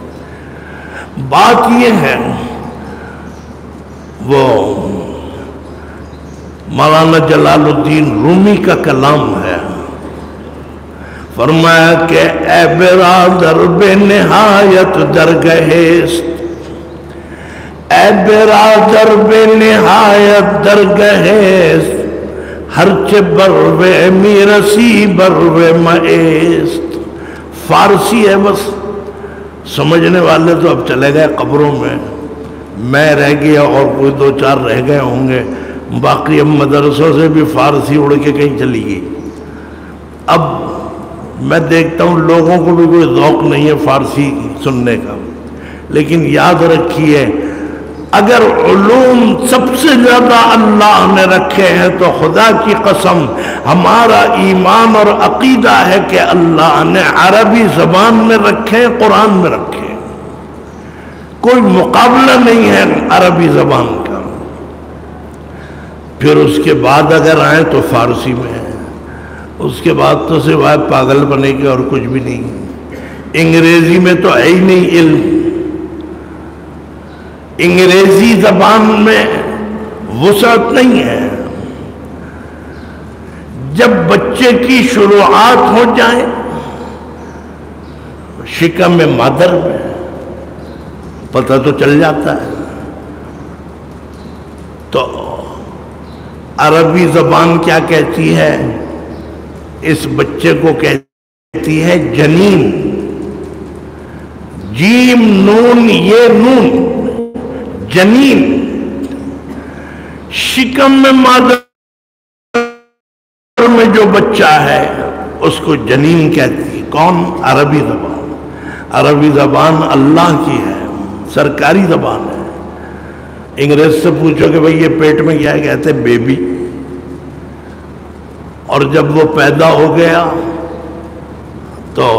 بات یہ ہے، وہ مولانا جلال الدین رومی کا کلام ہے، فرمایا کہ اے برادر بے نہایت درگہست، اے برادر بے نہایت درگہست، ہرچہ بروے میرسی بروے مئیست۔ فارسی ہے بس، سمجھنے والے تو اب چلے گئے قبروں میں، میں رہ گیا اور کوئی دو چار رہ گئے ہوں گے، باقی اب مدرسوں سے بھی فارسی اڑ کے کہیں چلی گئی۔ اب میں دیکھتا ہوں لوگوں کو بھی کوئی ذوق نہیں ہے فارسی سننے کا، لیکن یاد رکھیے اگر علوم سب سے زیادہ اللہ نے رکھے ہیں تو خدا کی قسم ہمارا ایمان اور عقیدہ ہے کہ اللہ نے عربی زبان میں رکھے، قرآن میں رکھے، کوئی مقابلہ نہیں ہے عربی زبان کا۔ پھر اس کے بعد اگر آئیں تو فارسی میں ہے، اس کے بعد تو سوائے پاگل بنے کے اور کچھ بھی نہیں۔ انگریزی میں تو ہے ہی نہیں علم، انگریزی زبان میں وسعت نہیں ہے۔ جب بچے کی شروعات ہو جائے شکم مادر میں پتہ تو چل جاتا ہے، تو عربی زبان کیا کہتی ہے؟ اس بچے کو کہتی ہے جنین، جیم نون یہ نون، جنین۔ شکم میں مادر میں جو بچہ ہے اس کو جنین کہتی ہے۔ کون؟ عربی زبان۔ عربی زبان اللہ کی ہے، سرکاری زبان ہے۔ انگریز سے پوچھو کہ بھئی یہ پیٹ میں کیا ہے، کہتے ہیں بیبی۔ اور جب وہ پیدا ہو گیا تو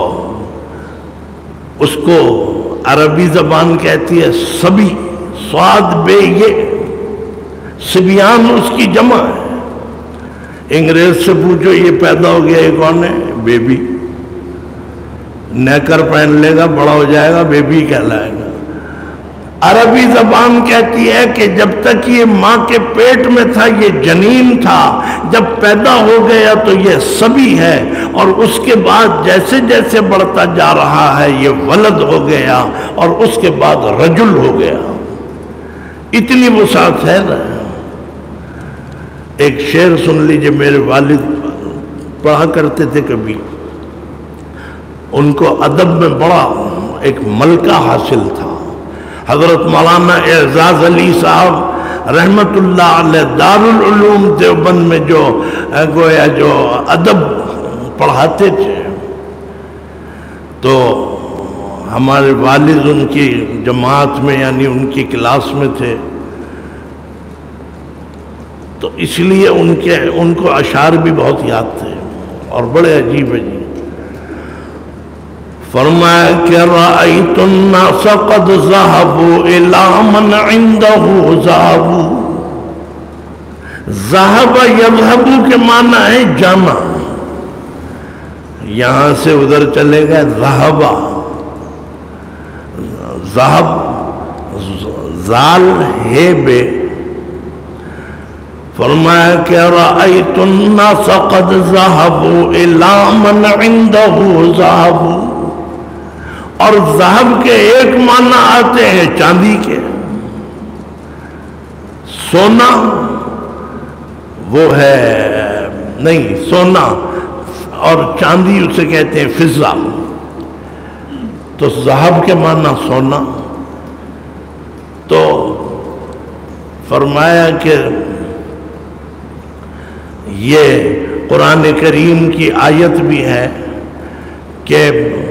اس کو عربی زبان کہتی ہے صبی، سواد بے یہ، سبیان اس کی جمع ہے۔ انگریز سے پوچھو یہ پیدا ہو گیا یہ کون ہے؟ بیبی۔ نیکر پہن لے گا، بڑا ہو جائے گا، بیبی کہلائے گا۔ عربی زبان کہتی ہے کہ جب تک یہ ماں کے پیٹ میں تھا یہ جنین تھا، جب پیدا ہو گیا تو یہ صبی ہے، اور اس کے بعد جیسے جیسے بڑھتا جا رہا ہے یہ ولد ہو گیا، اور اس کے بعد رجل ہو گیا۔ اتنی وسعت ہے نا۔ ایک شعر سن لیجئے، میرے والد پڑھا کرتے تھے کبھی، ان کو ادب میں بڑا ایک ملکہ حاصل تھا۔ حضرت مولانا اعزاز علی صاحب رحمت اللہ علیہ دارالعلوم دیوبند میں جو گویا جو ادب پڑھاتے تھے، تو ہمارے والد ان کی جماعت میں یعنی ان کی کلاس میں تھے، تو اس لیے ان کے ان کو اشعار بھی بہت یاد تھے اور بڑے عجیب عجیب۔ فرمایا کہ رأیت الناس قد ذهبوا الى من عنده ذهبوا۔ ذهب يذهب کے معنی ہے جانا، یہاں سے ادھر چلے گئے ذهب، ذهب زال ہے بے۔ فرمایا کہ رأیت الناس قد ذهبوا الى من عنده ذهبوا، اور ذہب کے ایک معنی آتے ہیں چاندی کے، سونا وہ ہے نہیں، سونا اور چاندی اسے کہتے ہیں فضہ۔ تو ذہب کے معنی سونا. تو فرمایا کہ یہ قرآن کریم کی آیت بھی ہے کہ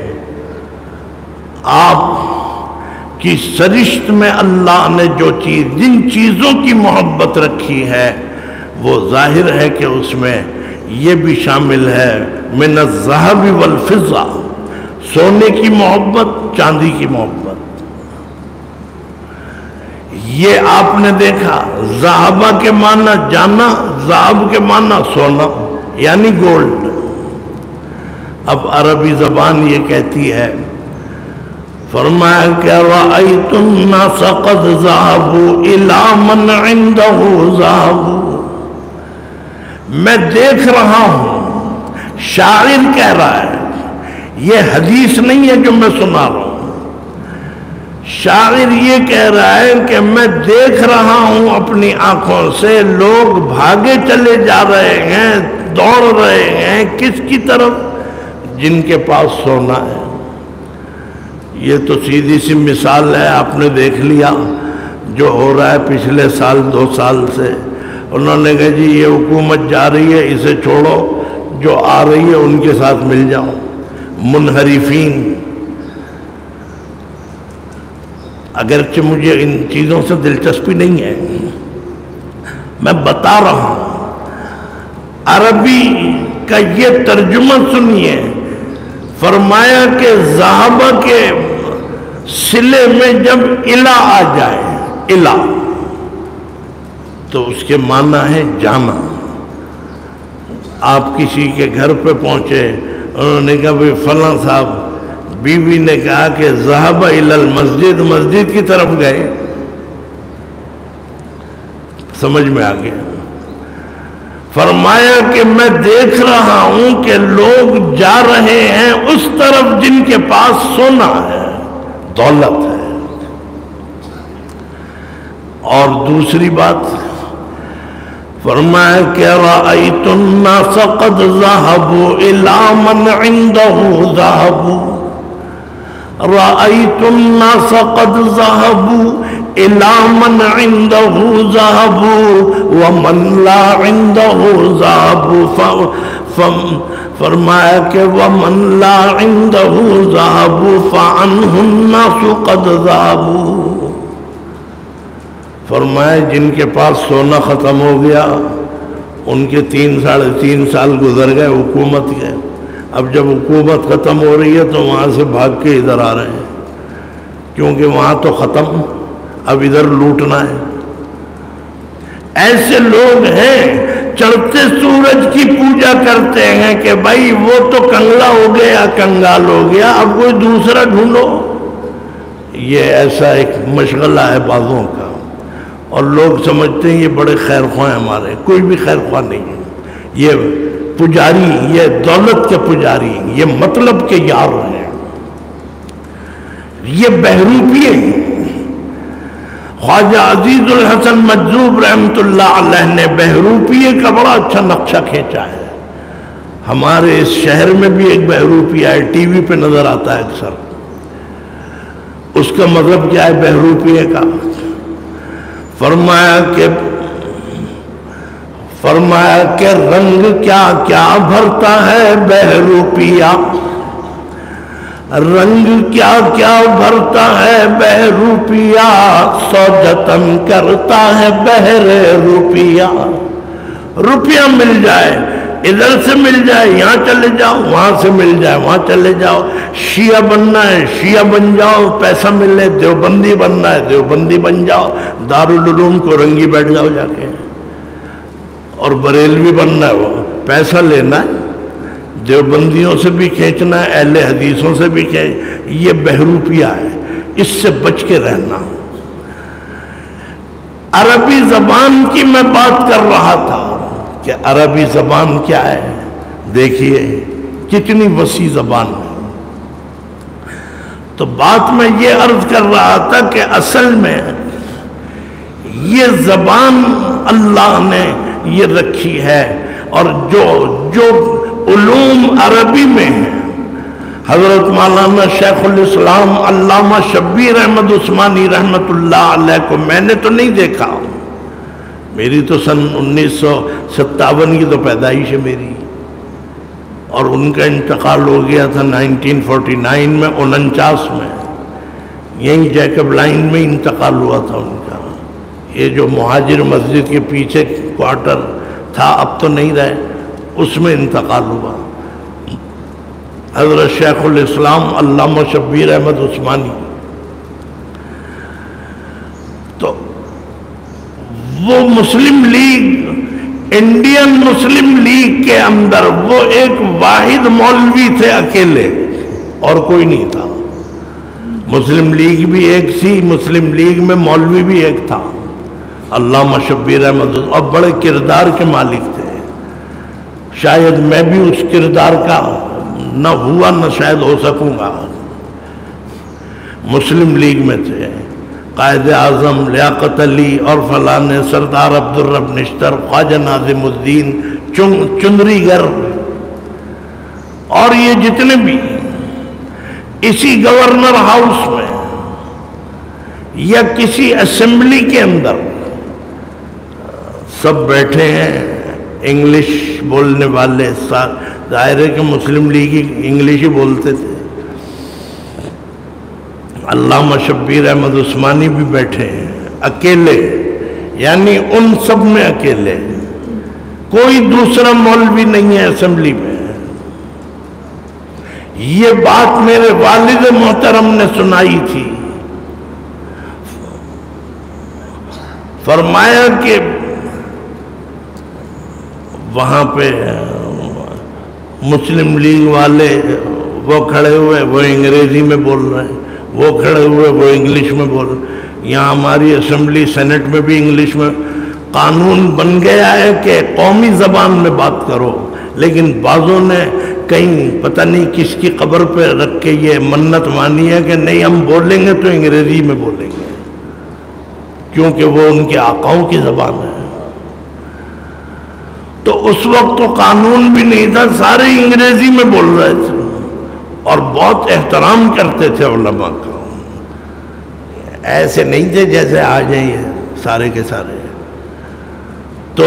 آپ کی سرشت میں اللہ نے جو چیز جن چیزوں کی محبت رکھی ہے وہ ظاہر ہے کہ اس میں یہ بھی شامل ہے من الذهب والفضة، سونے کی محبت، چاندی کی محبت. یہ آپ نے دیکھا ذہبہ کے معنی جانا، ذہب کے معنی سونا یعنی گولڈ. اب عربی زبان یہ کہتی ہے، فرمایا کہ رأیت الناس قد ذهبوا إلى من عنده ذهب. میں دیکھ رہا ہوں، شاعر کہہ رہا ہے، یہ حدیث نہیں ہے جو میں سنا رہا ہوں. شاعر یہ کہہ رہا ہے کہ میں دیکھ رہا ہوں اپنی آنکھوں سے لوگ بھاگے چلے جا رہے ہیں، دوڑ رہے ہیں کس کی طرف؟ جن کے پاس سونا ہے. یہ تو سیدھی سی مثال ہے، آپ نے دیکھ لیا جو ہو رہا ہے پچھلے سال دو سال سے. انہوں نے کہا جی یہ حکومت جا رہی ہے، اسے چھوڑو، جو آ رہی ہے ان کے ساتھ مل جاؤ. منحرفین. اگرچہ مجھے ان چیزوں سے دلچسپی نہیں ہے، میں بتا رہا ہوں. عربی کا یہ ترجمہ سنیے، فرمایا کہ ذہبہ کے صلے میں جب الہ آ جائے، الہ تو اس کے معنی ہے جانا. آپ کسی کے گھر پہ پہنچے، انہوں نے کہا بھئی فلاں صاحب، بیوی نے کہا کہ ذہب الی المسجد، مسجد کی طرف گئے. سمجھ میں آ گیا. فرمایا کہ میں دیکھ رہا ہوں کہ لوگ جا رہے ہیں اس طرف جن کے پاس سونا ہے، دولت ہے. اور دوسری بات فرمایا کہ رأیت الناس قد ذهبوا إلى من عنده ذهب. رأیت الناس قد ذهبوا إلى من عنده ذهب ومن لا عنده ذهب. فرمایا کہ ومن لا عنده ذهب فعنه الناس قد ذهبوا. فرمایا جن کے پاس سونا ختم ہو گیا ان کے تین ساڑھے تین سال گزر گئے حکومت کے. اب جب حکومت ختم ہو رہی ہے تو وہاں سے بھاگ کے ادھر آ رہے ہیں کیونکہ وہاں تو ختم، اب ادھر لوٹنا ہے. ایسے لوگ ہیں چڑھتے سورج کی پوجا کرتے ہیں کہ بھائی وہ تو کنگلا ہو گیا، کنگال ہو گیا، اب کوئی دوسرا ڈھونڈو. یہ ایسا ایک مشغلہ ہے بعضوں کا، اور لوگ سمجھتے ہیں یہ بڑے خیر خواہ ہیں ہمارے. کوئی بھی خیر خواہ نہیں ہے. یہ پجاری، یہ دولت کے پجاری، یہ مطلب کے یار ہیں، یہ بہروپیے ہیں. خواجہ عزیز الحسن مجذوب رحمت اللہ علیہ نے بہروپیے کا بڑا اچھا نقشہ کھینچا ہے. ہمارے اس شہر میں بھی ایک بہروپیہ ہے، ٹی وی پہ نظر آتا ہے اکثر. اس کا مطلب کیا ہے بہروپیے کا؟ فرمایا کہ فرمایا کہ رنگ کیا کیا بھرتا ہے بہروپیہ، رنگ کیا کیا بھرتا ہے بہروپیہ، سو جتن کرتا ہے بہر روپیہ. روپیہ مل جائے، ادھر سے مل جائے یہاں چلے جاؤ، وہاں سے مل جائے وہاں چلے جاؤ. شیعہ بننا ہے شیعہ بن جاؤ، پیسہ ملے. دیوبندی بننا ہے دیوبندی بن جاؤ، دارالعلوم کو رنگی بیٹھ جاؤ جا کے. اور بریلوی بننا ہے، وہ پیسہ لینا ہے، دیوبندیوں سے بھی کھینچنا ہے، اہل حدیثوں سے بھی کھینچ. یہ بہروپیہ ہے، اس سے بچ کے رہنا. عربی زبان کی میں بات کر رہا تھا کہ عربی زبان کیا ہے. دیکھیے کتنی وسیع زبان ہے. تو بات میں یہ عرض کر رہا تھا کہ اصل میں یہ زبان اللہ نے یہ رکھی ہے، اور جو جو علوم عربی میں ہیں حضرت مولانا شیخ الاسلام علامہ شبیر احمد عثمانی رحمت اللہ علیہ کو میں نے تو نہیں دیکھا، میری تو سن انیس سو ستاون کی تو پیدائش ہے میری، اور ان کا انتقال ہو گیا تھا نائنٹین فورٹی نائن میں، انچاس میں، یہیں جیکب لائن میں انتقال ہوا تھا ان کا۔ یہ جو مہاجر مسجد کے پیچھے کوارٹر تھا اب تو نہیں رہے، اس میں انتقال ہوا۔ حضرت شیخ الاسلام علامہ شبیر احمد عثمانی، تو وہ Muslim League, Indian Muslim League کے اندر وہ ایک واحد مولوی تھے اکیلے، اور کوئی نہیں تھا۔ مسلم لیگ بھی ایک تھی، مسلم لیگ میں مولوی بھی ایک تھا، علامہ شبیر احمد، اور بڑے کردار کے مالک تھے۔ شاید میں بھی اس کردار کا نہ ہوا نہ شاید ہو سکوں گا۔ مسلم لیگ میں تھے قائد اعظم لیاقت علی اور فلاں سردار عبدالرب نشتر، خواجہ ناظم الدین چندری گر، اور یہ جتنے بھی اسی گورنر ہاؤس میں یا کسی اسمبلی کے اندر سب بیٹھے ہیں، انگلش بولنے والے، ظاہر ہے کہ مسلم لیگی انگلش ہی بولتے تھے۔ علامہ شبیر احمد عثمانی بھی بیٹھے ہیں اکیلے، یعنی ان سب میں اکیلے، کوئی دوسرا مولوی نہیں ہے اسمبلی میں۔ یہ بات میرے والد محترم نے سنائی تھی، فرمایا کہ وہاں پہ مسلم لیگ والے وہ کھڑے ہوئے، وہ انگریزی میں بول رہے ہیں، وہ کھڑے ہوئے وہ انگلش میں بول رہے ہیں۔ یہاں ہماری اسمبلی سینٹ میں بھی انگلش میں قانون بن گیا ہے کہ قومی زبان میں بات کرو، لیکن بعضوں نے کہیں پتہ نہیں کس کی قبر پہ رکھ کے یہ منت مانی ہے کہ نہیں ہم بولیں گے تو انگریزی میں بولیں گے، کیونکہ وہ ان کے آقاؤں کی زبان ہے۔ تو اس وقت تو قانون بھی نہیں تھا، سارے انگریزی میں بول رہے تھے، اور بہت احترام کرتے تھے علماء کا، ایسے نہیں تھے جیسے آ جائیں سارے کے سارے۔ تو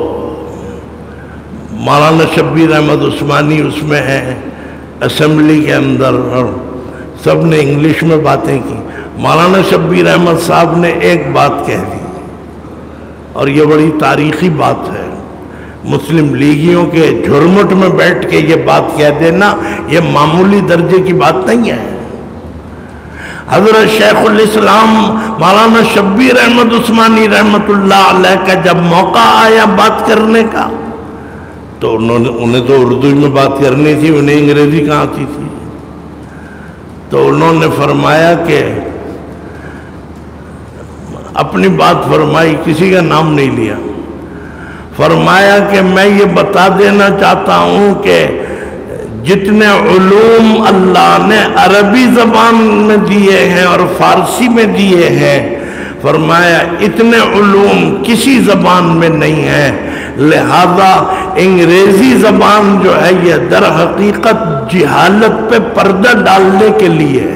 مولانا شبیر احمد عثمانی اس میں ہے اسمبلی کے اندر، اور سب نے انگلش میں باتیں کی۔ مولانا شبیر احمد صاحب نے ایک بات کہہ دی، اور یہ بڑی تاریخی بات ہے، مسلم لیگیوں کے جھرمٹ میں بیٹھ کے یہ بات کہہ دینا یہ معمولی درجے کی بات نہیں ہے۔ حضرت شیخ الاسلام مولانا شبیر احمد عثمانی رحمت اللہ علیہ کا جب موقع آیا بات کرنے کا، تو انہوں نے انہیں تو اردو میں بات کرنی تھی، انہیں انگریزی کہاں آتی تھی، تو انہوں نے فرمایا کہ اپنی بات فرمائی، کسی کا نام نہیں لیا، فرمایا کہ میں یہ بتا دینا چاہتا ہوں کہ جتنے علوم اللہ نے عربی زبان میں دیے ہیں اور فارسی میں دیے ہیں، فرمایا اتنے علوم کسی زبان میں نہیں ہیں، لہذا انگریزی زبان جو ہے یہ در حقیقت جہالت پہ پردہ ڈالنے کے لیے ہے۔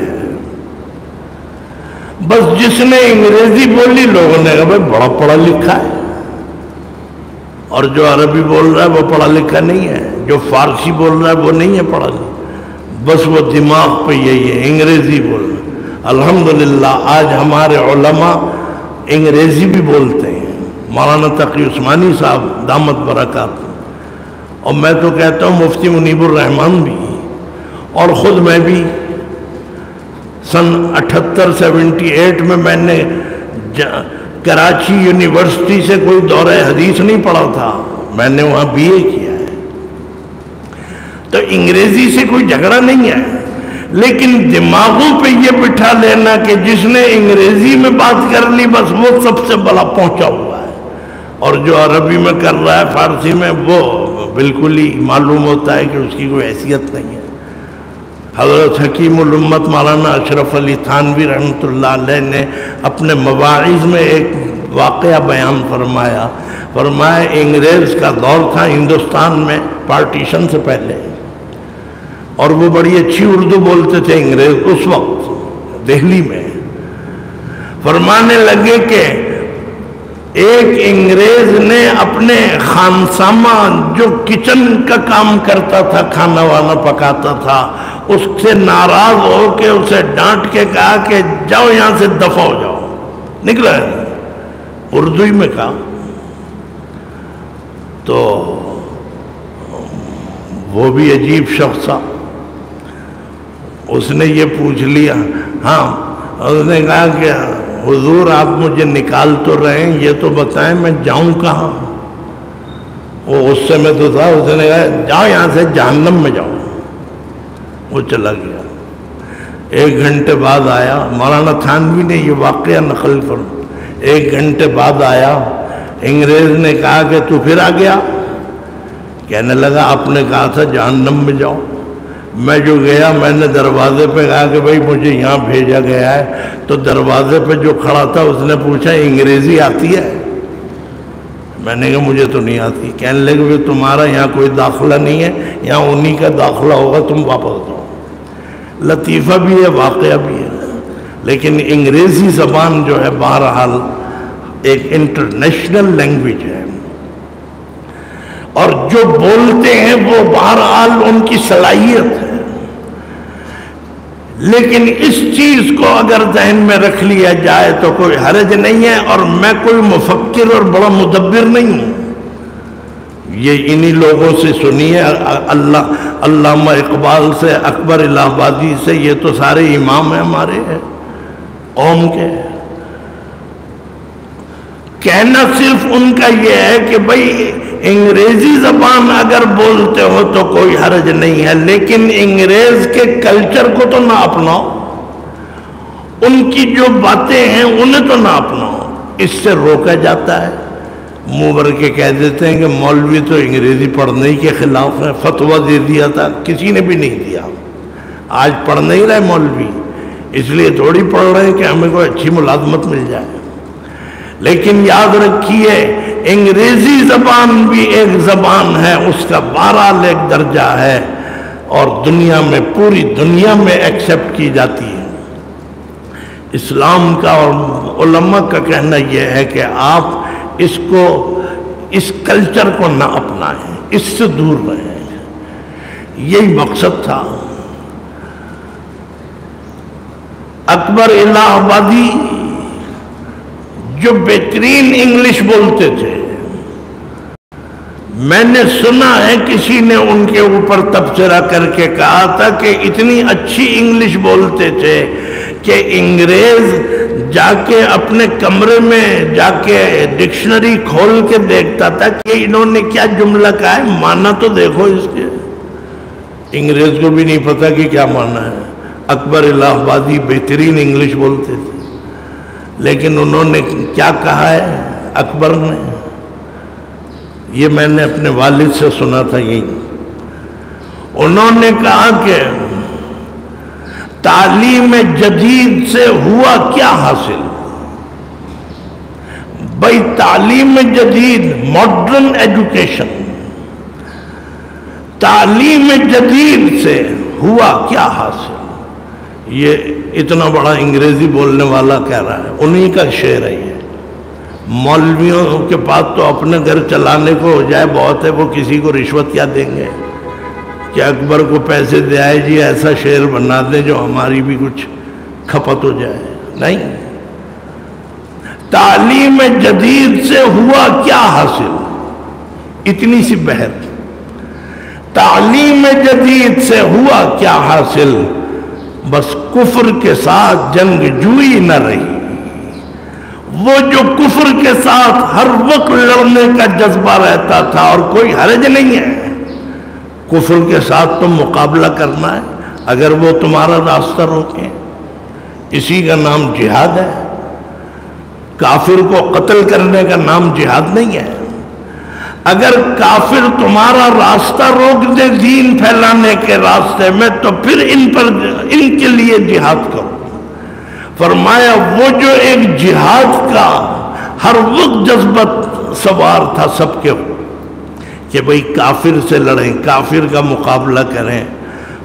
بس جس نے انگریزی بولی لوگوں نے کہا بھائی بڑا پڑھا لکھا ہے، اور جو عربی بول رہا ہے وہ پڑھا لکھا نہیں ہے، جو فارسی بول رہا ہے وہ نہیں ہے پڑھا لکھا، بس وہ دماغ پہ یہی ہے انگریزی بول رہا ہے۔ الحمدللہ آج ہمارے علماء انگریزی بھی بولتے ہیں، مولانا تقی عثمانی صاحب دامت برکات، اور میں تو کہتا ہوں مفتی منیب الرحمان بھی، اور خود میں بھی سن اٹھتر سیونٹی ایٹ میں میں نے کراچی یونیورسٹی سے کوئی دورہ حدیث نہیں پڑھا تھا، میں نے وہاں بی اے کیا ہے، تو انگریزی سے کوئی جھگڑا نہیں ہے، لیکن دماغوں پہ یہ بٹھا لینا کہ جس نے انگریزی میں بات کر لی بس وہ سب سے بڑا پہنچا ہوا ہے، اور جو عربی میں کر رہا ہے فارسی میں وہ بالکل ہی معلوم ہوتا ہے کہ اس کی کوئی حیثیت نہیں ہے۔ حضرت حکیم الامت مولانا اشرف علی تھانوی رحمۃ اللہ علیہ نے اپنے مواعظ میں ایک واقعہ بیان فرمایا، فرمایا انگریز کا دور تھا ہندوستان میں پارٹیشن سے پہلے، اور وہ بڑی اچھی اردو بولتے تھے انگریز اس وقت دہلی میں. فرمانے لگے کہ ایک انگریز نے اپنے خانسامہ جو کچن کا کام کرتا تھا، کھانا وانا پکاتا تھا، اس سے ناراض ہو کے اسے ڈانٹ کے کہا کہ جاؤ یہاں سے دفع ہو جاؤ. نکلا ہے اردو ہی میں کہا. تو وہ بھی عجیب شخص تھا. اس نے یہ پوچھ لیا، ہاں اس نے کہا کہ حضور آپ مجھے نکال تو رہے ہیں، یہ تو بتائیں میں جاؤں کہاں. وہ غصے میں تو تھا. اس نے کہا جاؤ یہاں سے جہنم میں جاؤ. وہ چلا گیا. ایک گھنٹے بعد آیا. مولانا تھانوی نے یہ واقعہ نقل کر. ایک گھنٹے بعد آیا. انگریز نے کہا کہ تو پھر آ گیا. کہنے لگا آپ نے کہا تھا جہنم میں جاؤ. میں جو گیا میں نے دروازے پہ کہا کہ بھائی مجھے یہاں بھیجا گیا ہے. تو دروازے پہ جو کھڑا تھا اس نے پوچھا انگریزی آتی ہے؟ میں نے کہا مجھے تو نہیں آتی. کہنے لگے کہ تمہارا یہاں کوئی داخلہ نہیں ہے، یہاں انہی کا داخلہ ہوگا، تم واپس جاؤ. لطیفہ بھی ہے، واقعہ بھی ہے. لیکن انگریزی زبان جو ہے بہرحال ایک انٹرنیشنل لینگویج ہے، اور جو بولتے ہیں وہ بہرحال ان کی صلاحیت ہے. لیکن اس چیز کو اگر ذہن میں رکھ لیا جائے تو کوئی حرج نہیں ہے. اور میں کوئی مفکر اور بڑا مدبر نہیں ہوں. یہ انہی لوگوں سے سنیے، اللہ علامہ اقبال سے، اکبر الہ آبادی سے، یہ تو سارے امام ہیں ہمارے قوم کے. کہنا صرف ان کا یہ ہے کہ بھئی انگریزی زبان اگر بولتے ہو تو کوئی حرج نہیں ہے، لیکن انگریز کے کلچر کو تو نہ اپناؤ، ان کی جو باتیں ہیں انہیں تو نہ اپناؤ. اس سے روکا جاتا ہے. منہ بھر کے کہہ دیتے ہیں کہ مولوی تو انگریزی پڑھنے کے خلاف ہے. فتویٰ دے دیا تھا، کسی نے بھی نہیں دیا. آج پڑھ نہیں رہے مولوی، اس لیے تھوڑی پڑھ رہے ہیں کہ ہمیں کوئی اچھی ملازمت مل جائے. لیکن یاد رکھیے انگریزی زبان بھی ایک زبان ہے، اس کا بہرحال ایک درجہ ہے، اور دنیا میں، پوری دنیا میں ایکسیپٹ کی جاتی ہے. اسلام کا اور علماء کا کہنا یہ ہے کہ آپ اس کو، اس کلچر کو نہ اپنائیں، اس سے دور رہیں. یہی مقصد تھا. اکبر الہ آبادی جو بہترین انگلش بولتے تھے، میں نے سنا ہے کسی نے ان کے اوپر تبصرہ کر کے کہا تھا کہ اتنی اچھی انگلش بولتے تھے کہ انگریز جا کے اپنے کمرے میں جا کے ڈکشنری کھول کے دیکھتا تھا کہ انہوں نے کیا جملہ کہا ہے، معنی تو دیکھو اس کے. انگریز کو بھی نہیں پتا کہ کیا معنی ہے. اکبر الہ آبادی بہترین انگلش بولتے تھے، لیکن انہوں نے کیا کہا ہے اکبر نے، یہ میں نے اپنے والد سے سنا تھا. یہی انہوں نے کہا کہ تعلیم جدید سے ہوا کیا حاصل. بھئی تعلیم جدید، ماڈرن ایجوکیشن، تعلیم جدید سے ہوا کیا حاصل. یہ اتنا بڑا انگریزی بولنے والا کہہ رہا ہے، انہی کا شعر ہے یہ. مولویوں کے پاس تو اپنے گھر چلانے کو ہو جائے بہت ہے، وہ کسی کو رشوت کیا دیں گے کہ اکبر کو پیسے دے آئے جی ایسا شعر بنا دیں جو ہماری بھی کچھ کھپت ہو جائے. نہیں، تعلیم جدید سے ہوا کیا حاصل، اتنی سی بحث. تعلیم جدید سے ہوا کیا حاصل، بس کفر کے ساتھ جنگ جوئی نہ رہی. وہ جو کفر کے ساتھ ہر وقت لڑنے کا جذبہ رہتا تھا، اور کوئی حرج نہیں ہے کفر کے ساتھ تم مقابلہ کرنا ہے اگر وہ تمہارا راستہ روکیں. اسی کا نام جہاد ہے. کافر کو قتل کرنے کا نام جہاد نہیں ہے. اگر کافر تمہارا راستہ روک دے دین پھیلانے کے راستے میں تو پھر ان پر، ان کے لیے جہاد کرو. فرمایا وہ جو ایک جہاد کا ہر وقت جذبت سوار تھا سب کے، کہ بھئی کافر سے لڑیں، کافر کا مقابلہ کریں.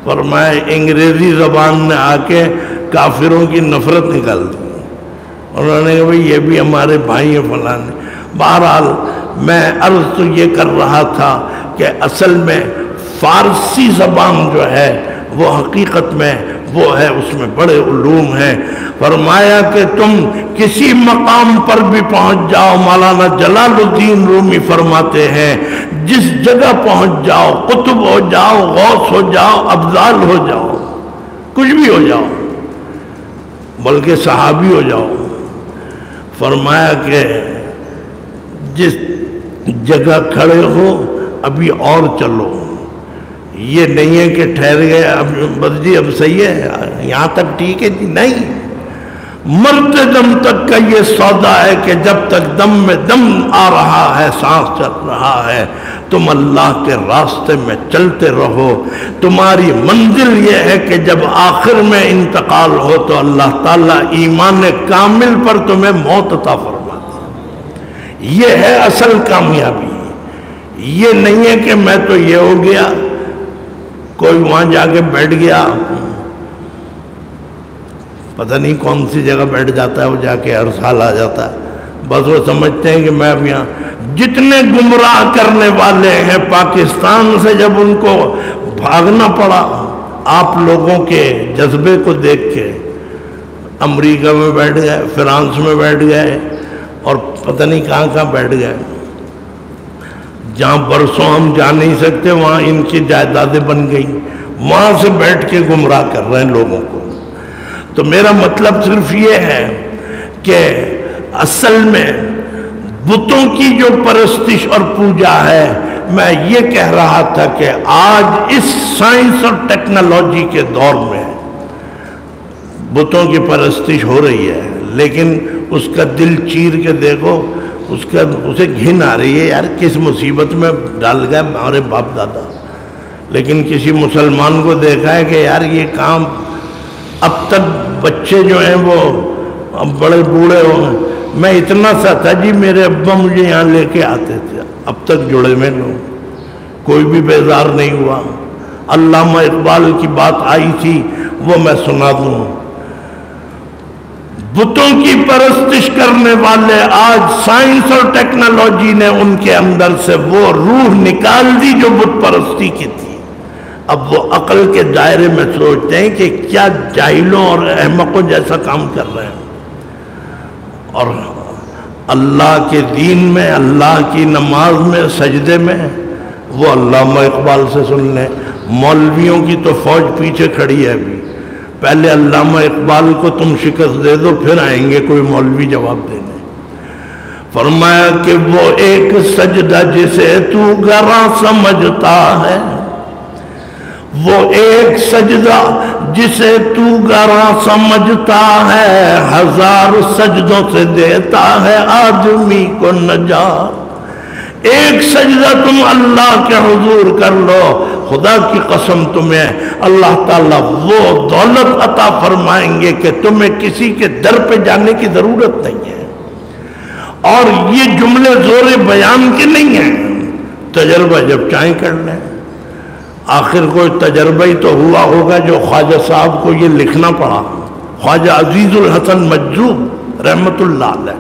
فرمایا انگریزی زبان نے آ کے کافروں کی نفرت نکال دی. انہوں نے کہا بھئی یہ بھی ہمارے بھائی ہیں فلانے. بہرحال میں عرض تو یہ کر رہا تھا کہ اصل میں فارسی زبان جو ہے وہ حقیقت میں وہ ہے، اس میں بڑے علوم ہیں. فرمایا کہ تم کسی مقام پر بھی پہنچ جاؤ، مولانا جلال الدین رومی فرماتے ہیں جس جگہ پہنچ جاؤ، قطب ہو جاؤ، غوث ہو جاؤ، ابدال ہو جاؤ، کچھ بھی ہو جاؤ، بلکہ صحابی ہو جاؤ، فرمایا کہ جس جگہ کھڑے ہو ابھی اور چلو. یہ نہیں ہے کہ ٹھہر گئے اب بس جی اب صحیح ہے یہاں تک ٹھیک ہے جی، نہیں. مرتے دم تک کا یہ سودا ہے کہ جب تک دم میں دم آ رہا ہے، سانس چل رہا ہے، تم اللہ کے راستے میں چلتے رہو. تمہاری منزل یہ ہے کہ جب آخر میں انتقال ہو تو اللہ تعالیٰ ایمان کامل پر تمہیں موت عطا فرما دے. یہ ہے اصل کامیابی. یہ نہیں ہے کہ میں تو یہ ہو گیا، کوئی وہاں جا کے بیٹھ گیا، پتہ نہیں کون سی جگہ بیٹھ جاتا ہے، وہ جا کے ہر سال آ جاتا ہے. بس وہ سمجھتے ہیں کہ میں اب یہاں. جتنے گمراہ کرنے والے ہیں پاکستان سے جب ان کو بھاگنا پڑا آپ لوگوں کے جذبے کو دیکھ کے، امریکہ میں بیٹھ گئے، فرانس میں بیٹھ گئے اور پتہ نہیں کہاں کہاں بیٹھ گئے. جہاں برسوں ہم جا نہیں سکتے وہاں ان کی جائیدادیں بن گئی، وہاں سے بیٹھ کے گمراہ کر رہے ہیں لوگوں کو. تو میرا مطلب صرف یہ ہے کہ اصل میں بتوں کی جو پرستش اور پوجا ہے، میں یہ کہہ رہا تھا کہ آج اس سائنس اور ٹیکنالوجی کے دور میں بتوں کی پرستش ہو رہی ہے، لیکن اس کا دل چیر کے دیکھو، اس کا اسے گھن آ رہی ہے. یار کس مصیبت میں ڈال گئے ہمارے باپ دادا. لیکن کسی مسلمان کو دیکھا ہے کہ یار یہ کام اب تک بچے جو ہیں وہ اب بڑے بوڑھے ہو گئے. میں اتنا سا تھا جی میرے ابا مجھے یہاں لے کے آتے تھے، اب تک جڑے میں لوگ کوئی بھی بیزار نہیں ہوا. علامہ اقبال کی بات آئی تھی وہ میں سنا دوں. بتوں کی پرستش کرنے والے آج سائنس اور ٹیکنالوجی نے ان کے اندر سے وہ روح نکال دی جو بت پرستی کی تھی. اب وہ عقل کے دائرے میں سوچتے ہیں کہ کیا جاہلوں اور احمقوں جیسا کام کر رہے ہیں. اور اللہ کے دین میں، اللہ کی نماز میں، سجدے میں وہ علامہ اقبال سے سن لیں. مولویوں کی تو فوج پیچھے کھڑی ہے ابھی. پہلے علامہ اقبال کو تم شکست دے دو پھر آئیں گے کوئی مولوی جواب دینے. فرمایا کہ وہ ایک سجدہ جسے تو گراں سمجھتا ہے، وہ ایک سجدہ جسے تو گراں سمجھتا ہے، ہزار سجدوں سے دیتا ہے آدمی کو نجات. ایک سجدہ تم اللہ کے حضور کر لو، خدا کی قسم تمہیں اللہ تعالیٰ وہ دولت عطا فرمائیں گے کہ تمہیں کسی کے در پہ جانے کی ضرورت نہیں ہے. اور یہ جملے زور بیان کے نہیں ہیں، تجربہ جب چاہیں کر لیں. آخر کوئی تجربہ ہی تو ہوا ہوگا جو خواجہ صاحب کو یہ لکھنا پڑا. خواجہ عزیز الحسن مجذوب رحمت اللہ علیہ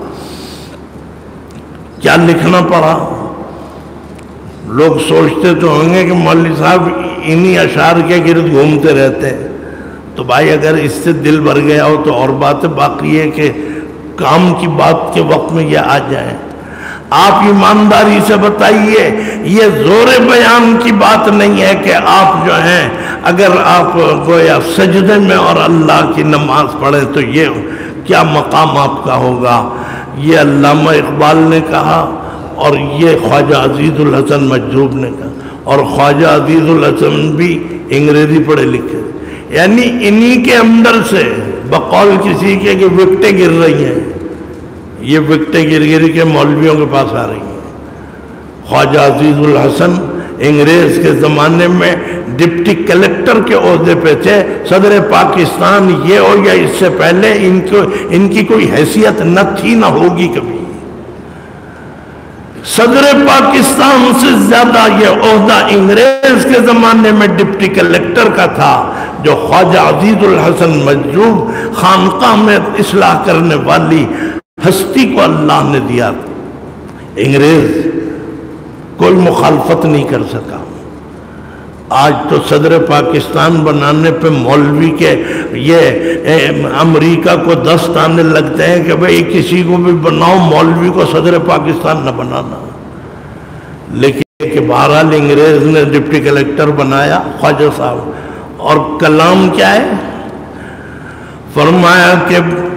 کیا لکھنا پڑا. لوگ سوچتے تو ہوں گے کہ مولوی صاحب انہی اشعار کے گرد گھومتے رہتے ہیں. تو بھائی اگر اس سے دل بھر گیا ہو تو اور بات ہے، باقی ہے کہ کام کی بات کے وقت میں یہ آ جائے. آپ ایمانداری سے بتائیے، یہ زور بیان کی بات نہیں ہے کہ آپ جو ہیں اگر آپ گویا سجدے میں اور اللہ کی نماز پڑھیں تو یہ کیا مقام آپ کا ہوگا. یہ علامہ اقبال نے کہا اور یہ خواجہ عزیز الحسن مجذوب نے کہا. اور خواجہ عزیز الحسن بھی انگریزی پڑھے لکھے، یعنی انہی کے اندر سے بقول کسی کے کہ وکٹیں گر رہی ہیں. یہ وکٹیں گر گر کے مولویوں کے پاس آ رہی ہیں. خواجہ عزیز الحسن انگریز کے زمانے میں ڈپٹی کلیکٹر کے عہدے پہ تھے. صدر پاکستان یہ ہو یا اس سے پہلے ان کو ان کی کوئی حیثیت نہ تھی نہ ہوگی کبھی. صدر پاکستان سے زیادہ یہ عہدہ انگریز کے زمانے میں ڈپٹی کلیکٹر کا تھا، جو خواجہ عزیز الحسن مجذوب خانقاہ میں اصلاح کرنے والی ہستی کو اللہ نے دیا۔ انگریز کوئی مخالفت نہیں کر سکا۔ آج تو صدر پاکستان بنانے پہ مولوی کے یہ امریکہ کو دست آنے لگتے ہیں کہ بھئی کسی کو بھی بناؤ، مولوی کو صدر پاکستان نہ بنانا۔ لیکن کہ بہرحال انگریز نے ڈپٹی کلیکٹر بنایا خواجہ صاحب، اور کلام کیا ہے؟ فرمایا کہ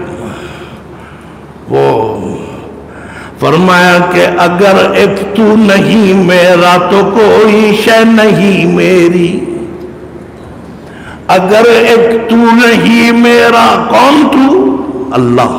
وہ فرمایا کہ اگر ایک تو نہیں میرا تو کوئی شے نہیں میری، اگر ایک تو نہیں میرا، کون تو؟ اللہ۔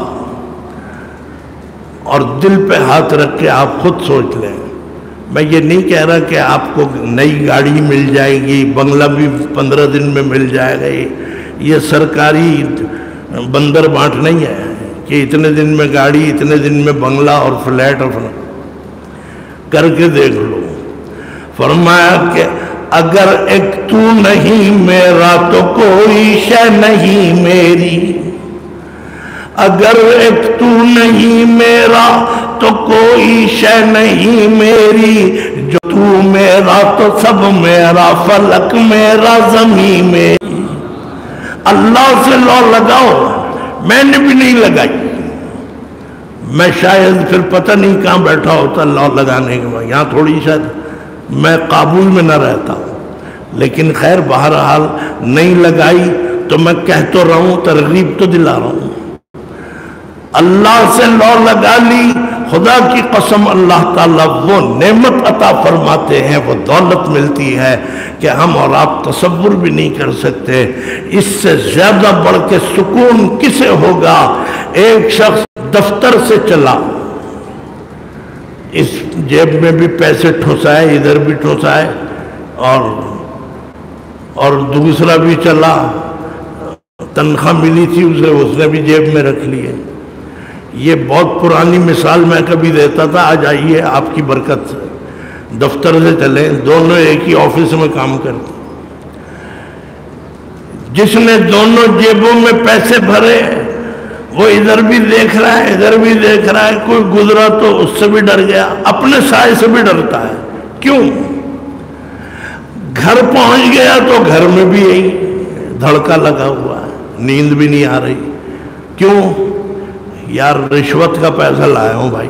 اور دل پہ ہاتھ رکھ کے آپ خود سوچ لیں، میں یہ نہیں کہہ رہا کہ آپ کو نئی گاڑی مل جائے گی، بنگلہ بھی پندرہ دن میں مل جائے گا، یہ سرکاری بندر بانٹ نہیں ہے کہ اتنے دن میں گاڑی، اتنے دن میں بنگلہ اور فلیٹ اور فلیٹ کر کے دیکھ لو۔ فرمایا کہ اگر ایک تو نہیں میرا تو کوئی شے نہیں میری، اگر ایک تو نہیں میرا تو کوئی شے نہیں میری، جو تو میرا تو سب میرا، فلک میرا زمین میری۔ اللہ سے لو لگاؤ، میں نے بھی نہیں لگائی، میں شاید پھر پتہ نہیں کہاں بیٹھا ہوتا لو لگانے کے بعد، یہاں تھوڑی شاید میں قابل میں نہ رہتا، لیکن خیر بہرحال نہیں لگائی تو میں کہہ تو رہا ہوں، ترغیب تو دلا رہا ہوں۔ اللہ سے لو لگا لی، خدا کی قسم اللہ تعالیٰ وہ نعمت عطا فرماتے ہیں، وہ دولت ملتی ہے کہ ہم اور آپ تصور بھی نہیں کر سکتے۔ اس سے زیادہ بڑھ کے سکون کسے ہوگا؟ ایک شخص دفتر سے چلا، اس جیب میں بھی پیسے ٹھوسائے، ادھر بھی ٹھوسائے، اور اور دوسرا بھی چلا، تنخواہ ملی تھی اسے، اس نے بھی جیب میں رکھ لیے۔ یہ بہت پرانی مثال میں کبھی دیتا تھا، آج آئیے آپ کی برکت سے دفتر سے چلیں، دونوں ایک ہی آفس میں کام کرتے، جس نے دونوں جیبوں میں پیسے بھرے وہ ادھر بھی دیکھ رہا ہے، ادھر بھی دیکھ رہا ہے، کوئی گزرا تو اس سے بھی ڈر گیا، اپنے سائے سے بھی ڈرتا ہے۔ کیوں؟ گھر پہنچ گیا تو گھر میں بھی یہی دھڑکا لگا ہوا ہے، نیند بھی نہیں آ رہی۔ کیوں؟ یار رشوت کا پیسہ لایا ہوں بھائی،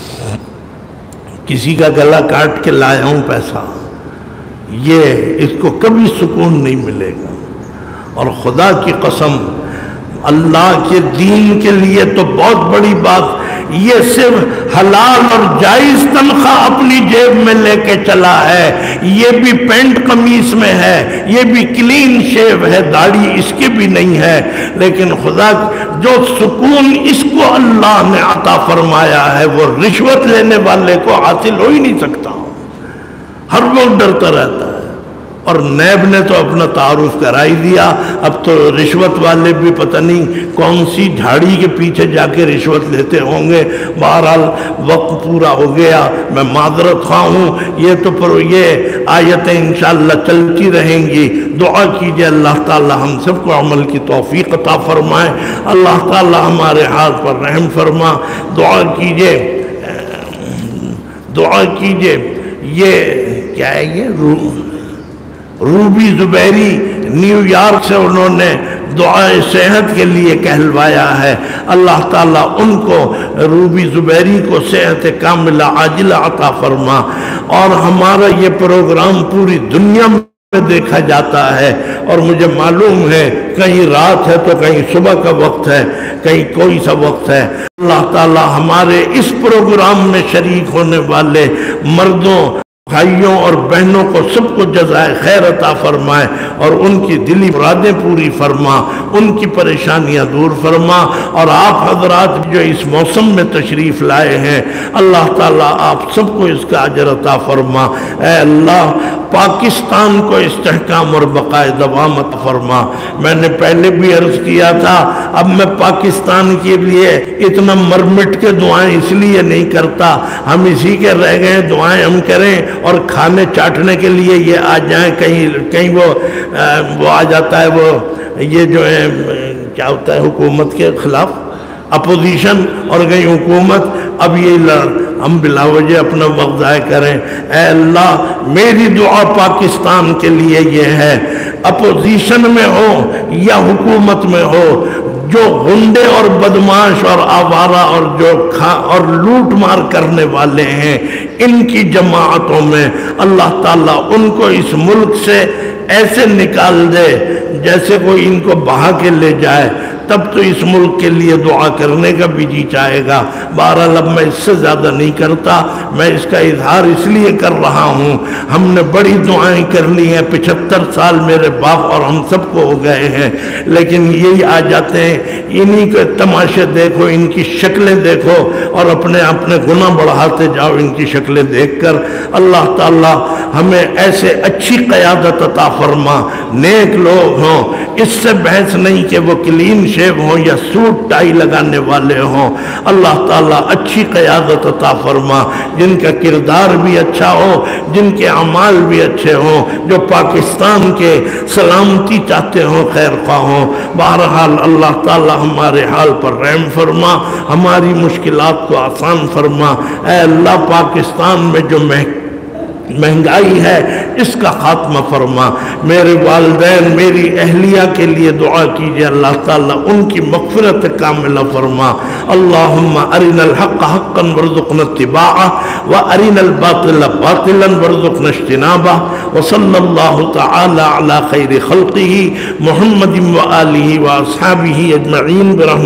کسی کا گلا کاٹ کے لایا ہوں پیسہ، یہ اس کو کبھی سکون نہیں ملے گا۔ اور خدا کی قسم اللہ کے دین کے لیے تو بہت بڑی بات، یہ صرف حلال اور جائز تنخواہ اپنی جیب میں لے کے چلا ہے، یہ بھی پینٹ قمیص میں ہے، یہ بھی کلین شیو ہے، داڑھی اس کی بھی نہیں ہے، لیکن خدا جو سکون اس کو اللہ نے عطا فرمایا ہے وہ رشوت لینے والے کو حاصل ہو ہی نہیں سکتا۔ ہر وقت ڈرتا رہتا ہے۔ اور نیب نے تو اپنا تعارف کرا ہی دیا، اب تو رشوت والے بھی پتہ نہیں کون سی جھاڑی کے پیچھے جا کے رشوت لیتے ہوں گے۔ بہرحال وقت پورا ہو گیا، میں معذرت خواہ ہوں، یہ تو پر یہ آیتیں انشاءاللہ چلتی رہیں گی۔ دعا کیجئے اللہ تعالی ہم سب کو عمل کی توفیق عطا فرمائے، اللہ تعالی ہمارے ہاتھ پر رحم فرما۔ دعا کیجئے دعا کیجئے یہ کیا ہے، یہ روح روبی زبیری نیو یارک سے انہوں نے دعائے صحت کے لیے کہلوایا ہے، اللہ تعالیٰ ان کو روبی زبیری کو صحت کاملہ عاجلہ عطا فرما۔ اور ہمارا یہ پروگرام پوری دنیا میں دیکھا جاتا ہے، اور مجھے معلوم ہے کہیں رات ہے تو کہیں صبح کا وقت ہے، کہیں کوئی سا وقت ہے۔ اللہ تعالیٰ ہمارے اس پروگرام میں شریک ہونے والے مردوں بھائیوں اور بہنوں کو سب کو جزائے خیر عطا فرمائے اور ان کی دلی مرادیں پوری فرما، ان کی پریشانیاں دور فرما۔ اور آپ حضرات جو اس موسم میں تشریف لائے ہیں، اللہ تعالیٰ آپ سب کو اس کا اجر عطا فرما۔ اے اللہ پاکستان کو استحکام اور بقائے دوام عطا فرما۔ میں نے پہلے بھی عرض کیا تھا، اب میں پاکستان کے لیے اتنا مرمٹ کے دعائیں اس لیے نہیں کرتا، ہم اسی کے رہ گئے دعائیں ہم کریں اور کھانے چاٹنے کے لیے یہ آ جائیں، کہیں کہیں وہ وہ آ جاتا ہے، وہ یہ جو ہے کیا ہوتا ہے حکومت کے خلاف اپوزیشن، اور کہیں حکومت، اب یہ ہم بلا وجہ اپنا وقت ضائع کریں۔ اے اللہ میری دعا پاکستان کے لیے یہ ہے، اپوزیشن میں ہو یا حکومت میں ہو، جو غنڈے اور بدماش اور آوارہ اور جو کھا اور لوٹ مار کرنے والے ہیں، ان کی جماعتوں میں اللہ تعالیٰ ان کو اس ملک سے ایسے نکال دے جیسے کوئی ان کو بہا کے لے جائے، تب تو اس ملک کے لیے دعا کرنے کا بھی جی چاہے گا۔ بہرحال اب میں اس سے زیادہ نہیں کرتا، میں اس کا اظہار اس لیے کر رہا ہوں، ہم نے بڑی دعائیں کر لی ہیں، پچہتر سال میرے باپ اور ہم سب کو ہو گئے ہیں، لیکن یہی آ جاتے ہیں، انہی کے تماشے دیکھو، ان کی شکلیں دیکھو اور اپنے اپنے گناہ بڑھاتے جاؤ ان کی شکلیں دیکھ کر۔ اللہ تعالیٰ ہمیں ایسے اچھی قیادت عطا فرما، نیک لوگ ہوں، اس سے بحث نہیں کہ وہ کلین شیو ہوں یا سوٹ ٹائی لگانے والے ہوں، اللہ تعالیٰ اچھی قیادت عطا فرما، جن کا کردار بھی اچھا ہو، جن کے اعمال بھی اچھے ہوں، جو پاکستان کے سلامتی چاہتے ہوں، خیر خواہ ہوں۔ بہرحال اللہ تعالیٰ ہمارے حال پر رحم فرما، ہماری مشکلات کو آسان فرما۔ اے اللہ پاکستان میں جو مہک مہنگائی ہے اس کا خاتمہ فرما، میرے والدین میری اہلیہ کے لیے دعا کیجئے، اللہ تعالیٰ ان کی مغفرت کاملہ فرما۔ اللہم ارنا الحق حقا وارزقنا اتباعہ وارنا الباطل باطلا وارزقنا اجتنابہ، وصلی اللہ تعالی علی خیر خلقہ محمد وآلہ واصحابہ اجمعین برحمتہ۔